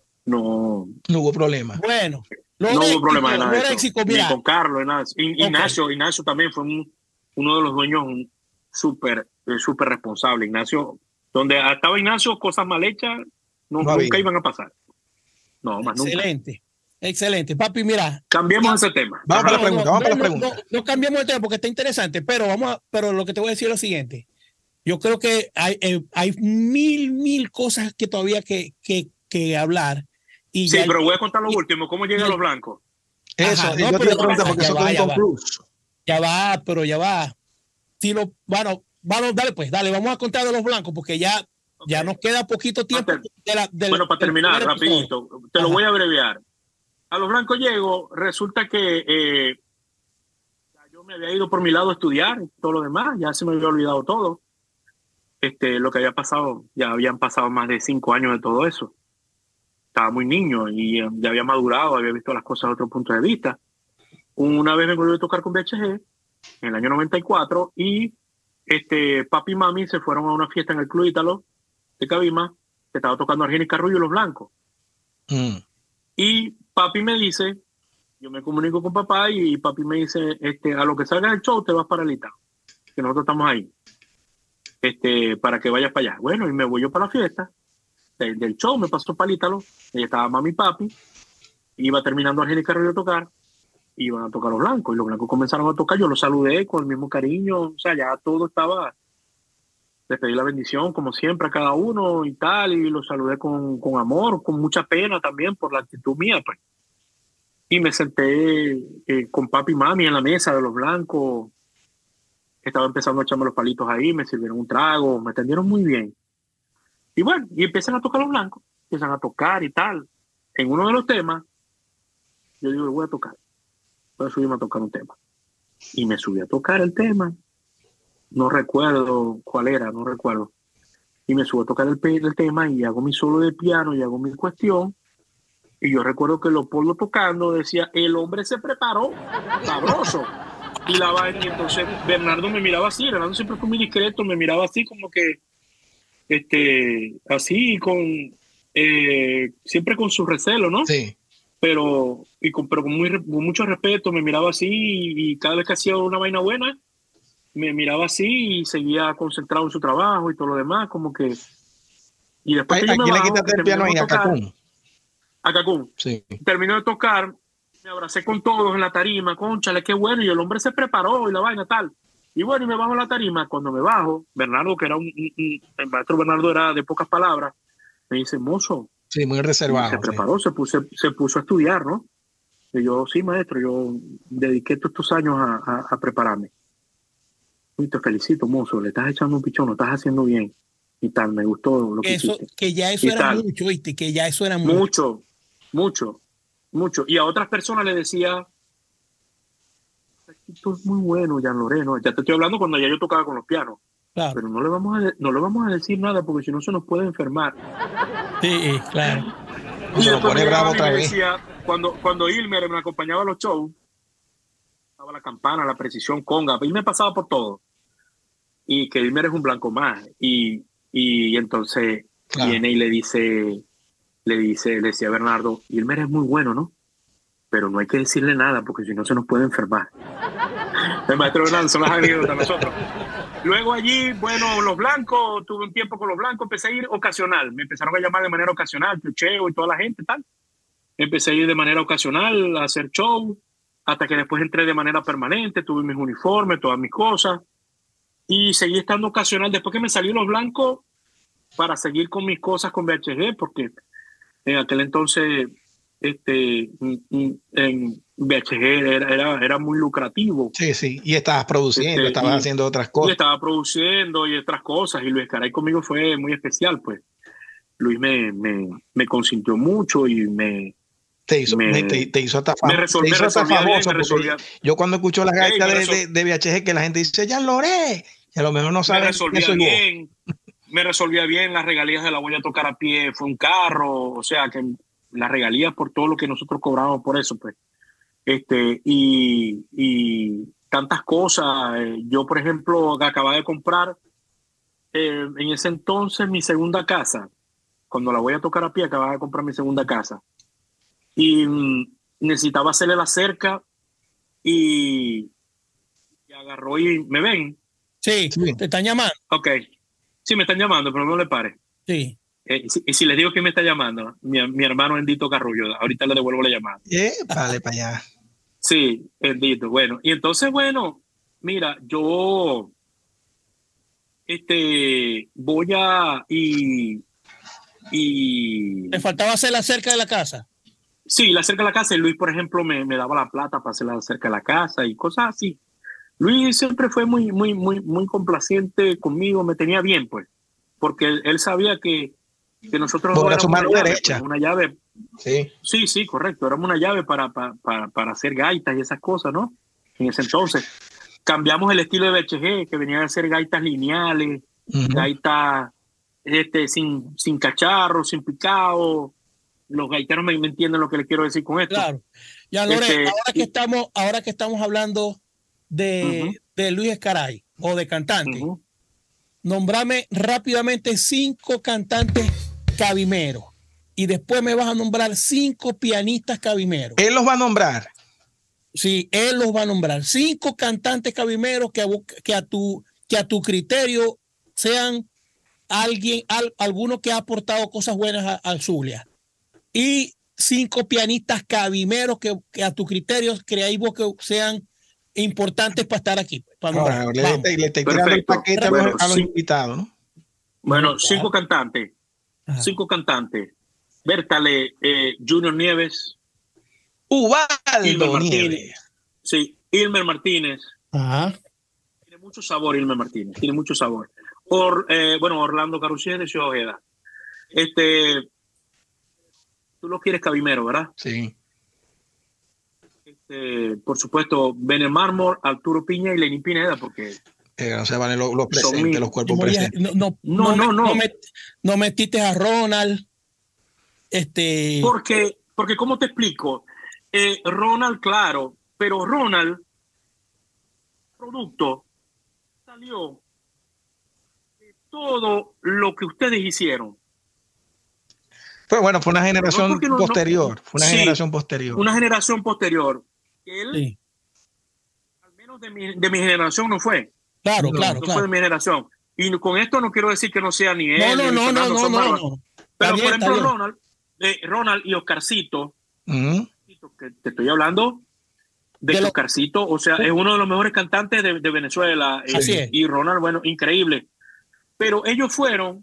no, no hubo problema. Bueno. No, no hubo problema de nada. No éxito, ni con Carlos, nada. Ignacio, okay. Ignacio también fue un, uno de los dueños súper súper responsable. Ignacio, donde estaba Ignacio, cosas mal hechas no, no nunca iban a pasar. No, más Excelente. nunca. Excelente. Papi, mira. Cambiemos ya, ese tema. Vamos para la pregunta, no, vamos no, para la no, pregunta. No, no cambiemos el tema porque está interesante, pero vamos a, pero lo que te voy a decir es lo siguiente. Yo creo que hay, eh, hay mil, mil cosas que todavía que, que, que hablar. Y sí, ya, pero voy a contar lo y, último. ¿Cómo llegan los blancos? Eso, Ajá, yo no, te pero pregunto porque eso quedó inconcluso. Ya va, pero ya va. Si lo, bueno, vamos, dale pues, dale, vamos a contar de los blancos porque ya, okay. ya nos queda poquito tiempo. De la, del, bueno, para terminar, rapidito, te Ajá. lo voy a abreviar. A los blancos llego, resulta que eh, yo me había ido por mi lado a estudiar y todo lo demás, ya se me había olvidado todo. Este, lo que había pasado, ya habían pasado más de cinco años de todo eso. Estaba muy niño y um, ya había madurado, había visto las cosas desde otro punto de vista. Una vez me volví a tocar con B H G en el año noventa y cuatro y este, papi y mami se fueron a una fiesta en el Club Ítalo de Cabima, que estaba tocando Argenis Carrullo y Los Blancos. Mm. Y papi me dice, yo me comunico con papá y papi me dice, este, a lo que salga del show te vas para el Ítalo, que nosotros estamos ahí, este, para que vayas para allá. Bueno, y me voy yo para la fiesta del, del show, me pasó para el Ítalo, ahí estaba mami y papi, iba terminando Argenis Carrullo de tocar, iban a tocar Los Blancos, y Los Blancos comenzaron a tocar, yo los saludé con el mismo cariño, o sea, ya todo estaba, les pedí la bendición como siempre a cada uno y tal, y los saludé con, con amor, con mucha pena también por la actitud mía, pues. Y me senté eh, con papi y mami en la mesa de Los Blancos, estaba empezando a echarme los palitos ahí, me sirvieron un trago, me atendieron muy bien. Y bueno, y empiezan a tocar Los Blancos, empiezan a tocar y tal. En uno de los temas, yo digo, voy a tocar. Voy a subirme a tocar un tema. Y me subí a tocar el tema. No recuerdo cuál era, no recuerdo. Y me subo a tocar el, el tema y hago mi solo de piano y hago mi cuestión. Y yo recuerdo que Leopoldo tocando decía, el hombre se preparó, sabroso. Y la vaina, y entonces Bernardo me miraba así, Bernardo siempre fue muy discreto, me miraba así como que, este, así, con, eh, siempre con su recelo, ¿no? Sí. Pero, y con, pero con, muy, con mucho respeto, me miraba así y, y cada vez que hacía una vaina buena, me miraba así y seguía concentrado en su trabajo y todo lo demás, como que... Y después Ay, que yo me ¿a quién bajo, le quitaste el piano ahí? ¿A Cacún? A Cacún. Sí. Terminó de tocar, me abracé con todos en la tarima, cónchale, qué bueno, y el hombre se preparó y la vaina tal. Y bueno, y me bajo en la tarima, cuando me bajo, Bernardo, que era un, un, un el maestro Bernardo era de pocas palabras, me dice, mozo. Sí, muy reservado. Se preparó, sí. se, puso, se puso a estudiar, ¿no? Y yo, sí, maestro, yo dediqué todos estos años a, a, a prepararme. Y te felicito, mozo, le estás echando un pichón, lo estás haciendo bien. Y tal, me gustó lo que eso, hiciste. Que ya eso y era tal. mucho, ¿viste? Que ya eso era mucho. Mucho, mucho, mucho. Y a otras personas le decía, esto es muy bueno, Jan Loreno. Ya te estoy hablando cuando ya yo tocaba con los pianos. Claro. Pero no le, vamos a, no le vamos a decir nada porque si no se nos puede enfermar. Sí, claro. Y se después me bravo otra vez. Decía, cuando, cuando Ilmer me acompañaba a los shows, estaba la campana, la precisión, conga, y me pasaba por todo. Y que Ilmer es un blanco más. Y, y entonces claro. viene y le dice, le dice, le decía a Bernardo, Ilmer es muy bueno, ¿no? Pero no hay que decirle nada porque si no se nos puede enfermar. El maestro Bernardo son las anécdotas nosotros. Luego allí, bueno, los blancos, tuve un tiempo con los blancos, empecé a ir ocasional. Me empezaron a llamar de manera ocasional, Chucheo y toda la gente, tal. Empecé a ir de manera ocasional a hacer show, hasta que después entré de manera permanente, tuve mis uniformes, todas mis cosas. Y seguí estando ocasional. Después que me salí los blancos, para seguir con mis cosas con B H G, porque en aquel entonces este, en B H G era, era, era muy lucrativo. Sí, sí, y estabas produciendo, este, estabas y, haciendo otras cosas. Y estaba produciendo y otras cosas, y Luis Caray conmigo fue muy especial, pues. Luis me, me, me consintió mucho y me... Te hizo, me, te, te hizo hasta, fam resol, te hizo hasta famoso. Bien, yo cuando escucho las gaitas hey, de, de, de B H G que la gente dice, ya loré, y a lo mejor no saben. Me resolvía bien, me resolvía bien las regalías de la voy a tocar a pie, fue un carro, o sea que las regalías por todo lo que nosotros cobramos por eso, pues. Este, y, y tantas cosas. Yo, por ejemplo, acababa de comprar eh, en ese entonces mi segunda casa. Cuando la voy a tocar a pie, acababa de comprar mi segunda casa. Y mm, necesitaba hacerle la cerca y, y agarró y me ven. Sí, sí, te están llamando. Ok. Sí, me están llamando, pero no le pare. Sí. Eh, si, y si les digo que me está llamando, mi, mi hermano Endito Carrullo, ahorita le devuelvo la llamada. Eh, vale, para allá. Sí, Endito. Bueno, y entonces, bueno, mira, yo este, voy a... Y, y... ¿Te faltaba hacerla cerca de la casa? Sí, la cerca de la casa. Y Luis, por ejemplo, me, me daba la plata para hacerla cerca de la casa y cosas así. Luis siempre fue muy, muy, muy, muy complaciente conmigo, me tenía bien, pues, porque él, él sabía que, que nosotros Por éramos su mano una llave, derecha. pues, una llave. Sí. Sí, sí, correcto. Éramos una llave para, para, para, para hacer gaitas y esas cosas, ¿no? En ese entonces. Cambiamos el estilo de B H G, que venía a ser gaitas lineales, uh-huh. gaitas este, sin, sin cacharro, sin picado. Los gaiteros me, me entienden lo que les quiero decir con esto. Claro. Ya, Lore, este, ahora, que estamos, ahora que estamos hablando de, uh-huh. de Luis Escaray o de cantante, uh-huh. nombrame rápidamente cinco cantantes cabimeros y después me vas a nombrar cinco pianistas cabimeros. Él los va a nombrar. Sí, él los va a nombrar. Cinco cantantes cabimeros que a, que a, tu, que a tu criterio sean alguien, al, alguno que ha aportado cosas buenas a, al Zulia. Y cinco pianistas cabimeros que, que a tu criterio creáis vos que sean importantes para estar aquí. Para nombrar. No, le, le estoy tirando el paquete a los, a los invitados, ¿no? Bueno, cinco cantantes. Ajá. Cinco cantantes. Bertale, eh, Junior Nieves. Ubaldo Nieves. Sí, Ilmer Martínez. Ajá. Tiene mucho sabor Ilmer Martínez, tiene mucho sabor. Or, eh, bueno, Orlando Carusier de Ciudad Ojeda. Este, tú lo quieres cabimero, ¿verdad? Sí. Este, por supuesto, Bene Mármol, Arturo Piña y Lenín Pineda, porque... Eh, no se van los, los presentes, los cuerpos no, presentes. No, no, no, no, no, no, met, no metiste a Ronald. Este... Porque, porque, ¿cómo te explico? Eh, Ronald, claro, pero Ronald, producto, salió de todo lo que ustedes hicieron. Pero bueno, fue una generación no, no, posterior, no, fue una sí, generación posterior. Una generación posterior. Él, sí. Al menos de mi, de mi generación no fue. Claro, no, claro, no claro. fue de mi generación. Y con esto no quiero decir que no sea ni él. No, no, ni no, no, no, no, no. Pero bien, por ejemplo, Ronald, eh, Ronald y Oscarcito, uh-huh. que te estoy hablando de, de Oscarcito, o sea, es uno de los mejores cantantes de, de Venezuela. Así eh, es. Y Ronald, bueno, increíble. Pero ellos fueron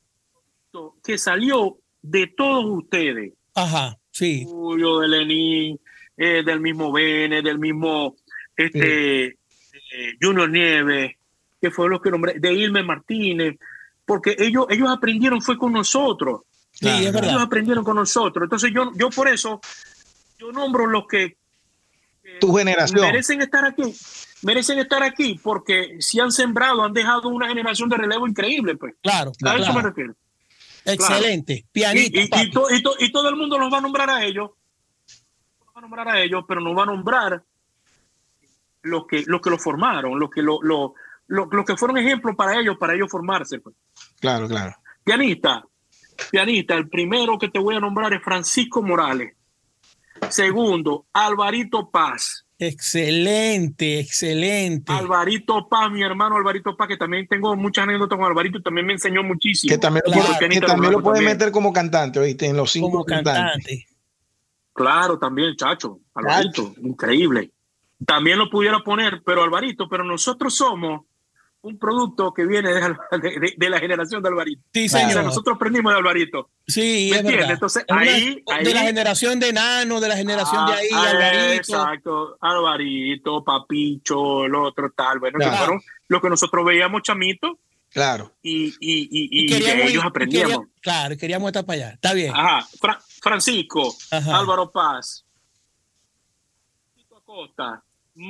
que salió de todos ustedes. Ajá, sí. Julio, de Lenín, eh, del mismo Bene, del mismo este, sí. eh, Junior Nieves, que fue los que nombré, de Ilmer Martínez, porque ellos, ellos aprendieron fue con nosotros. Sí, es verdad. Ellos aprendieron con nosotros. Entonces yo, yo por eso, yo nombro los que, que tu generación merecen estar aquí, merecen estar aquí, porque si han sembrado, han dejado una generación de relevo increíble, pues. Claro, a claro. eso me refiero. Excelente, claro. pianista. Y, y, y, to, y, to, y todo el mundo los va a nombrar a ellos, los va a nombrar a ellos, pero no va a nombrar los que los que lo formaron, los que lo, lo, lo, lo que fueron ejemplos para ellos, para ellos formarse. Pues. Claro, claro. Pianista, pianista, el primero que te voy a nombrar es Francisco Morales. Segundo, Alvarito Paz. Excelente, excelente. Alvarito Paz, mi hermano Alvarito Paz, que también tengo muchas anécdotas con Alvarito, también me enseñó muchísimo. Que también, claro, lo, que también lo puede meter como cantante, ¿oíste? En los cinco como cantantes. Cantante. Claro, también, chacho. Alvarito, chacho. Increíble. También lo pudiera poner, pero Alvarito, pero nosotros somos un producto que viene de, de, de la generación de Alvarito. Sí, señor. O sea, nosotros aprendimos de Alvarito. Sí, ¿me es entiendes? verdad. Entonces, una, ahí, ahí... De la generación de Nano, de la generación ah, de ahí, ah, Alvarito. Exacto. Alvarito, Papicho, el otro tal. Bueno, claro. que fueron lo que nosotros veíamos chamitos. Claro. Y, y, y, y, y queríamos, de ellos aprendíamos. Queríamos, claro, queríamos estar para allá. Está bien. Ajá. Fra Francisco, Ajá. Álvaro Paz, Tito Acosta,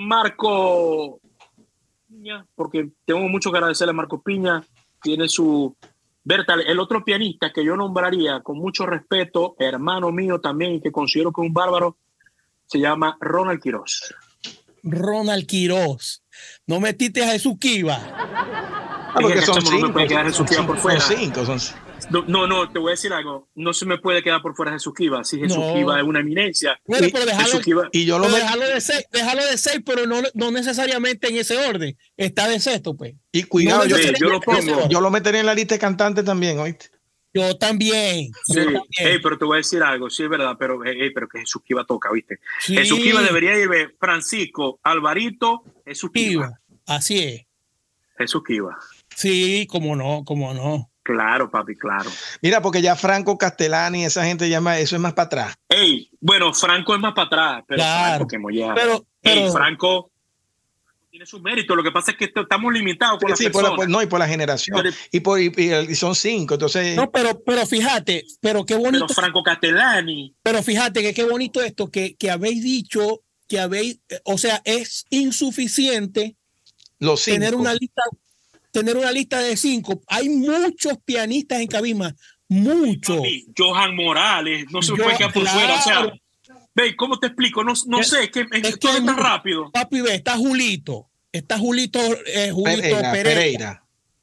Marco Piña, porque tengo mucho que agradecerle a Marco Piña. Tiene su... Berta, el otro pianista que yo nombraría con mucho respeto, hermano mío también, y que considero que es un bárbaro, se llama Ronald Quiroz. Ronald Quiroz. No metiste a Jesús Kiva. Ah, porque son cinco, cinco, no me puede quedar Jesús Kiva por fuera. Son cinco, son... No, no, no, te voy a decir algo. No se me puede quedar por fuera Jesús Kiva. Si Jesús no. Kiva es una eminencia. Bueno, pero déjalo, Kiva, y yo lo pero déjalo, de seis, déjalo de seis, pero no, no necesariamente en ese orden. Está de sexto, pues. Y cuidado, no, yo, sí, yo, lo pongo. yo lo metería en la lista de cantantes también, ¿oíste? Yo también. Sí, yo también. Hey, pero te voy a decir algo, sí es verdad, pero, hey, pero que Jesús Kiva toca, ¿viste? Sí. Jesús Kiva debería ir Francisco, Alvarito, Jesús Kiva. Kiva. Así es. Jesús Kiva. Sí, cómo no, cómo no. Claro, papi, claro. Mira, porque ya Franco Castellani, esa gente llama, eso es más para atrás. Hey, bueno, Franco es más para atrás, pero Claro. Franco, que mollea. Pero, pero Hey, Franco tiene su mérito, lo que pasa es que estamos limitados por Sí, las por la, personas. por, no, y por la generación. Pero- y, por, y, y son cinco, entonces... no, pero, pero fíjate, pero qué bonito. Pero Franco Castellani. Pero fíjate que qué bonito esto que, que habéis dicho, que habéis, eh, o sea, es insuficiente los cinco. tener una lista, tener una lista de cinco. Hay muchos pianistas en Cabima, muchos. Papi, Johan Morales, no se Yo- puede quedar por claro. fuera, o sea, ve, ¿cómo te explico? No, no Es- sé, es que es, es todo que tan no- rápido. Papi, ve, está Julito, está Julito, eh, Julito Pereira, Pereira, Pereira.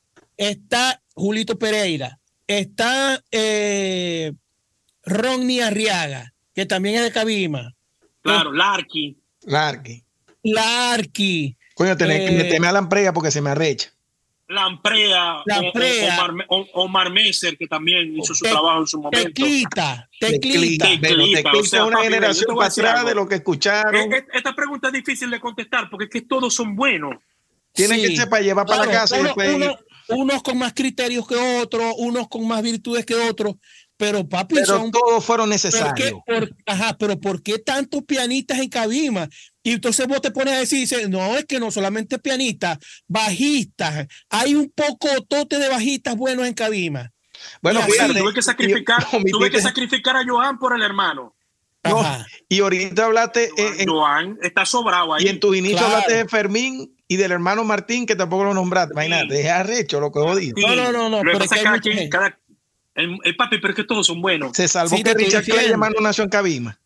está Julito Pereira, está eh, Ronnie Arriaga, que también es de Cabima, Claro, Larky, Larky. Larky, Coño, tenés que Eh, meterme a la Lamprea porque se me arrecha. Lamprea, Lamprea. o- o- Omar, o- Omar Messer, que también hizo su Te- trabajo en su momento. Teclita, Teclita. Teclita. Pero Teclita, Teclita o sea, es una papi, yo generación te voy a para decir atrás algo. de lo que escucharon. Eh, eh, Esta pregunta es difícil de contestar porque es que todos son buenos. Tienen Sí. que ser para llevar para Claro, la casa y uno- después... uno- unos con más criterios que otros, unos con más virtudes que otros, pero papi, pero son todos fueron ¿por qué, necesarios. por- ajá, pero ¿por qué tantos pianistas en Cabima? Y entonces vos te pones a decir, dice, no, es que no solamente pianistas, bajistas, hay un poco tote de bajistas buenos en Cabima. Bueno, y así, fíjate, Tuve que sacrificar, y- omitiste- tuve que sacrificar a Johan por el hermano. no, Ajá. y ahorita hablaste Johan, en, en- Johan está sobrado ahí. y en tu inicio Claro. hablaste de Fermín y del hermano Martín, que tampoco lo nombraste. Imagínate, es arrecho lo que jodido. Sí. No, no, no, no, Lo que pero pasa es que es hay cada mucha quien, gente. cada- el, el papi, pero es que todos son buenos. Se salvó Sí, que te estoy Richard Clay, diciendo. hermano, nació en Cabima.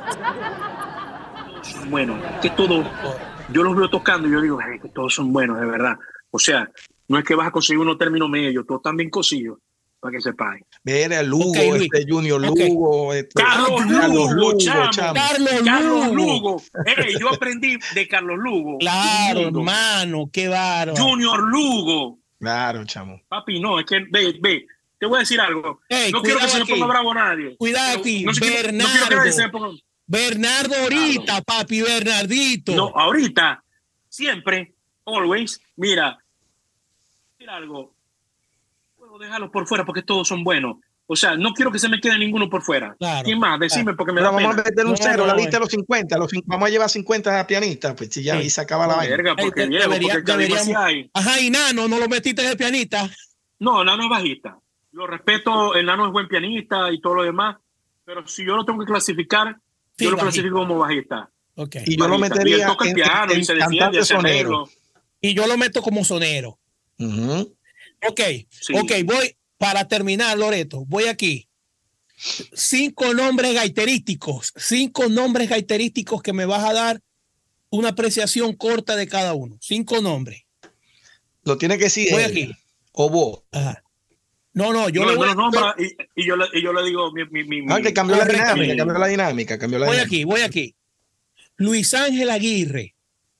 Todos son buenos. Que todos, yo los veo tocando y yo digo, "Ay, que todos son buenos, de verdad. O sea, no es que vas a conseguir unos términos medios, todos están bien cosidos, para que sepáis. Mira, Lugo, Ok, Luis. este Junior Ok. Lugo, este, Carlos Lugo, chamo. Carlos, Carlos Lugo. Lugo. Ey, yo aprendí de Carlos Lugo. Claro, Un mundo. hermano, qué bárbaro. Junior Lugo. Claro, chamo. Papi, no, es que, ve, ve, te voy a decir algo. Ey, no quiero que cuidado se me aquí. ponga bravo nadie. Cuidado Pero aquí, no, sé qué- no quiero que Bernardo. nadie se me ponga... Bernardo ahorita, papi, Bernardito. No, ahorita, siempre, always, mira, decir algo, puedo dejarlos por fuera porque todos son buenos. O sea, no quiero que se me quede ninguno por fuera. Claro, ¿Quién más? Decime claro. porque me Pero da vamos pena. a meter un No, cero, no, la no, lista de los cincuenta, los cin- vamos a llevar cincuenta a pianistas, pues si ya Sí. ahí se acaba la No, vaina. verga, porque Ey, viejo, debería- porque Cabima deberíamos- sí hay. Ajá, y Nano, no lo metiste en el pianista. No, Nano es bajista. Lo respeto, el Nano es buen pianista y todo lo demás, pero si yo lo tengo que clasificar, Sí, yo lo bajista. clasifico como bajista. Ok. Y yo lo Bajista. Y metería él toca el en, piano en- y se en defiende, cantante hace sonero. arreglos. Y yo lo meto como sonero. Ujú. Ok, Sí. ok, voy para terminar, Loreto. Voy aquí. Cinco nombres gaiterísticos, cinco nombres gaiterísticos que me vas a dar una apreciación corta de cada uno. Cinco nombres. Lo tiene que decir Voy él, aquí. o vos. Ajá. No, no, yo Yo le no, voy, me los nombra y, y yo le, y yo le digo mi, mi, mi, Ah, mi- que cambió la correctamente. dinámica, cambió la dinámica, cambió la voy dinámica. aquí, voy aquí. Luis Ángel Aguirre.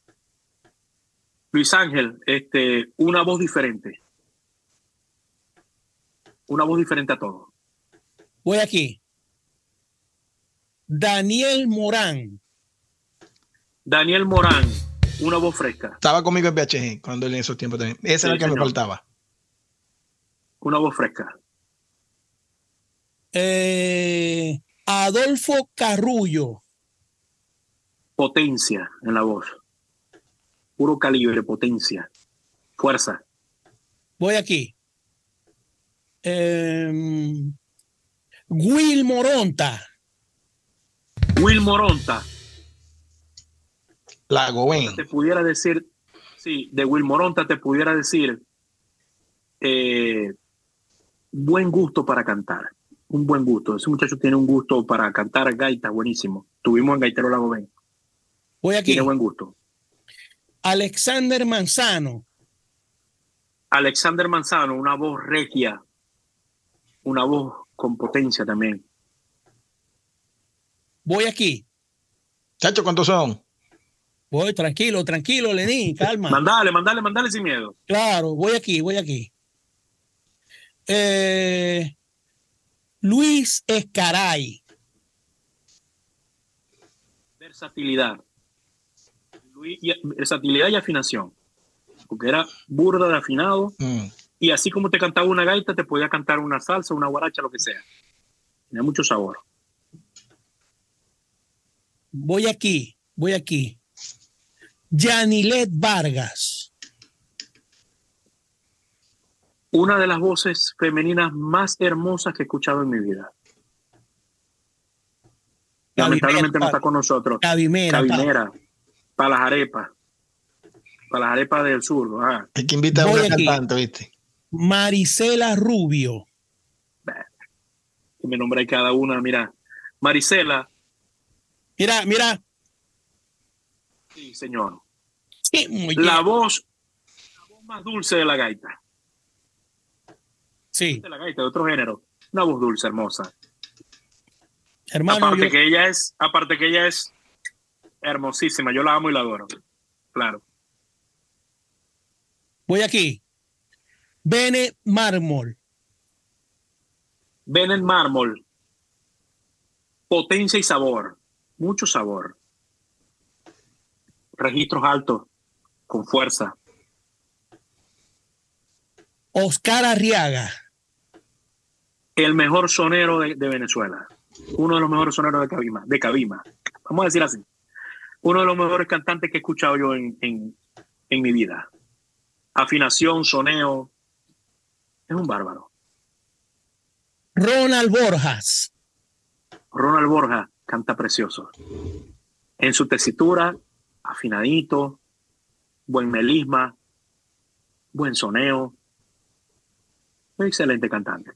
Luis Ángel, este, una voz diferente. Una voz diferente a todos. Voy aquí. Daniel Morán. Daniel Morán, una voz fresca. Estaba conmigo en V H G cuando él en esos tiempos también. Ese Sí, era el que me señor. faltaba. Una voz fresca. Eh, Adolfo Carrullo. Potencia en la voz. Puro calibre, potencia. Fuerza. Voy aquí. Eh, Will Moronta. Will Moronta, La Goben. te pudiera decir, sí, de Will Moronta te pudiera decir eh, buen gusto para cantar. Un buen gusto. Ese muchacho tiene un gusto para cantar gaita buenísimo. Tuvimos en Gaitero Lago Ben. Voy aquí. Tiene buen gusto. Alexander Manzano. Alexander Manzano, una voz regia. Una voz con potencia también. Voy aquí. Chacho, ¿cuántos son? Voy, tranquilo, tranquilo, Lenín, calma. Mandale, mandale, mandale sin miedo. Claro, voy aquí, voy aquí. Eh, Luis Escaray. Versatilidad. Luis, y, versatilidad y afinación. Porque era burda de afinado. Mm. Y así como te cantaba una gaita, te podía cantar una salsa, una guaracha, lo que sea. Tenía mucho sabor. Voy aquí, voy aquí. Yanilet Vargas. Una de las voces femeninas más hermosas que he escuchado en mi vida. Lamentablemente no está con nosotros. Cabimera. Cabimera. Para las arepas. Para las arepas del sur. Ah. Hay que invitar a una cantante, ¿viste? Marisela Rubio. Que me nombré cada una. Mira, Marisela. Mira, mira. Sí, señor. Sí, muy la bien. voz, la voz más dulce de la gaita. Sí. De la gaita, de otro género. Una voz dulce, hermosa. Hermano, aparte yo... que ella es, aparte que ella es hermosísima. Yo la amo y la adoro. Claro. Voy aquí. Bene Mármol. Bene Mármol. Potencia y sabor. Mucho sabor. Registros altos. Con fuerza. Oscar Arriaga. El mejor sonero de, de Venezuela. Uno de los mejores soneros de Cabima. De Cabima. Vamos a decir así. Uno de los mejores cantantes que he escuchado yo en, en, en mi vida. Afinación, soneo. Es un bárbaro. Ronald Borjas. Ronald Borjas canta precioso. En su tesitura, afinadito, buen melisma, buen soneo. Un excelente cantante.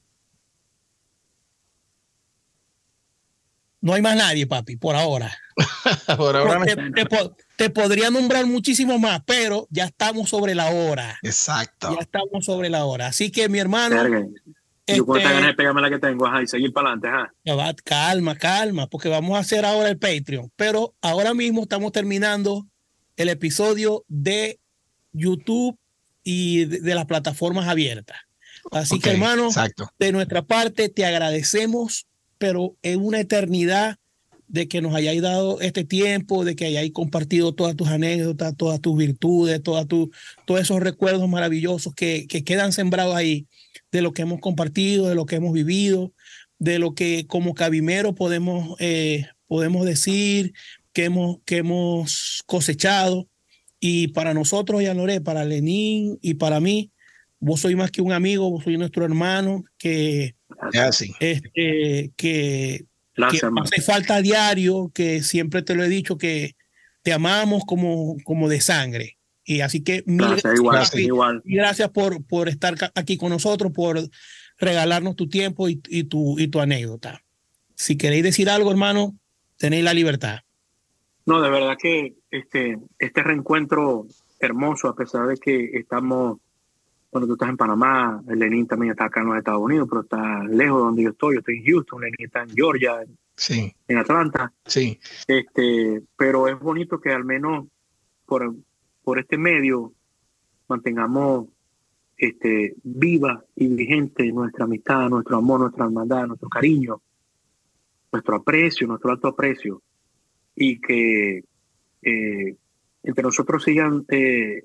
No hay más nadie, papi, por ahora. por ahora te, te, te podría nombrar muchísimo más, pero ya estamos sobre la hora. Exacto. Ya estamos sobre la hora. Así que, mi hermano. Verga. Yo con esta ganas de pegarme la que tengo, ajá, y seguir para adelante, ajá. Calma, calma, porque vamos a hacer ahora el Patreon. Pero ahora mismo estamos terminando el episodio de YouTube y de, de las plataformas abiertas. Así okay, que, hermano, exacto. De nuestra parte te agradecemos, pero en una eternidad, de que nos hayáis dado este tiempo, de que hayáis compartido todas tus anécdotas, todas tus virtudes, todas tu, todos esos recuerdos maravillosos que, que quedan sembrados ahí, de lo que hemos compartido, de lo que hemos vivido, de lo que como cabimero podemos, eh, podemos decir que hemos, que hemos cosechado. Y para nosotros, Yanoré, para Lenín y para mí, vos sois más que un amigo, vos sois nuestro hermano, que, Gracias. este, que, Gracias, que hace falta a diario, que siempre te lo he dicho, que te amamos como, como de sangre. Y así que mil gracias, gracias, igual, papi, igual. Y gracias por, por estar aquí con nosotros, por regalarnos tu tiempo y, y, tu, y tu anécdota. Si queréis decir algo, hermano, tenéis la libertad. No, de verdad que este, este reencuentro hermoso, a pesar de que estamos, bueno, tú estás en Panamá, Lenín también está acá en los Estados Unidos, pero está lejos de donde yo estoy. Yo estoy en Houston, Lenín está en Georgia, sí. en Atlanta. Sí. Este, pero es bonito que al menos por, por este medio mantengamos este, viva y vigente nuestra amistad, nuestro amor, nuestra hermandad, nuestro cariño, nuestro aprecio, nuestro alto aprecio, y que eh, entre nosotros sigan eh,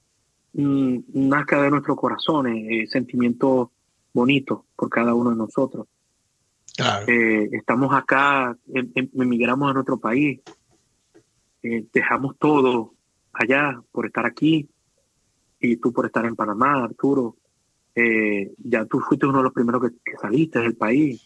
nazca de nuestros corazones eh, sentimientos bonitos por cada uno de nosotros. Claro. Eh, estamos acá, em, em, emigramos a nuestro país, eh, dejamos todo allá por estar aquí, y tú por estar en Panamá, Arturo. Eh, ya tú fuiste uno de los primeros que, que saliste del país,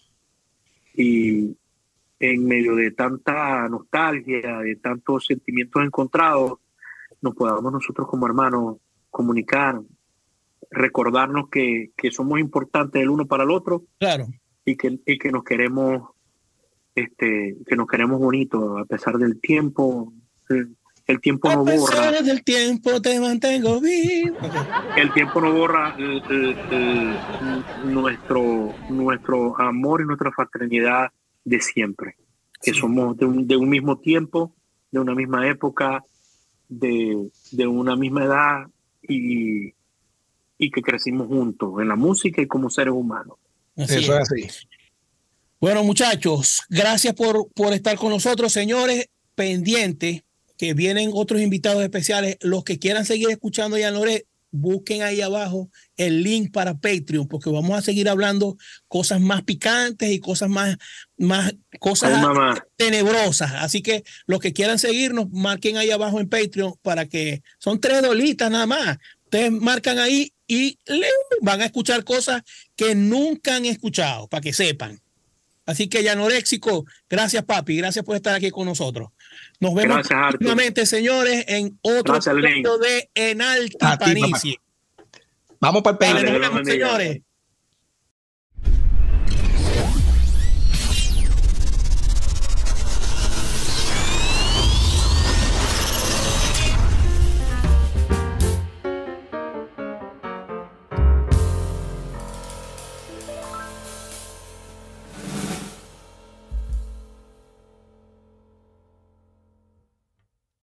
y en medio de tanta nostalgia, de tantos sentimientos encontrados, nos podamos nosotros como hermanos comunicar, recordarnos que, que somos importantes el uno para el otro. Claro. Y que, y que nos queremos, este, que nos queremos bonito a pesar del tiempo. El, el tiempo no borra. A pesar del tiempo te mantengo vivo. El tiempo no borra el, el, el, nuestro, nuestro amor y nuestra fraternidad de siempre. Que sí. Somos de un, de un mismo tiempo, de una misma época, de, de una misma edad, y, y que crecimos juntos en la música y como seres humanos. Así Eso es así. Bueno, muchachos, gracias por, por estar con nosotros, señores. Pendientes, que vienen otros invitados especiales. Los que quieran seguir escuchando a Jan Loret, busquen ahí abajo el link para Patreon, porque vamos a seguir hablando cosas más picantes y cosas más, más cosas Ay, tenebrosas. Así que los que quieran seguirnos, marquen ahí abajo en Patreon para que son tres dolitas nada más. Ustedes marcan ahí y le van a escuchar cosas que nunca han escuchado, para que sepan. Así que Yanoréxico, gracias papi, gracias por estar aquí con nosotros. Nos vemos nuevamente, señores, en otro episodio de En Alta Panicie. Vamos para el Nos vemos, señores.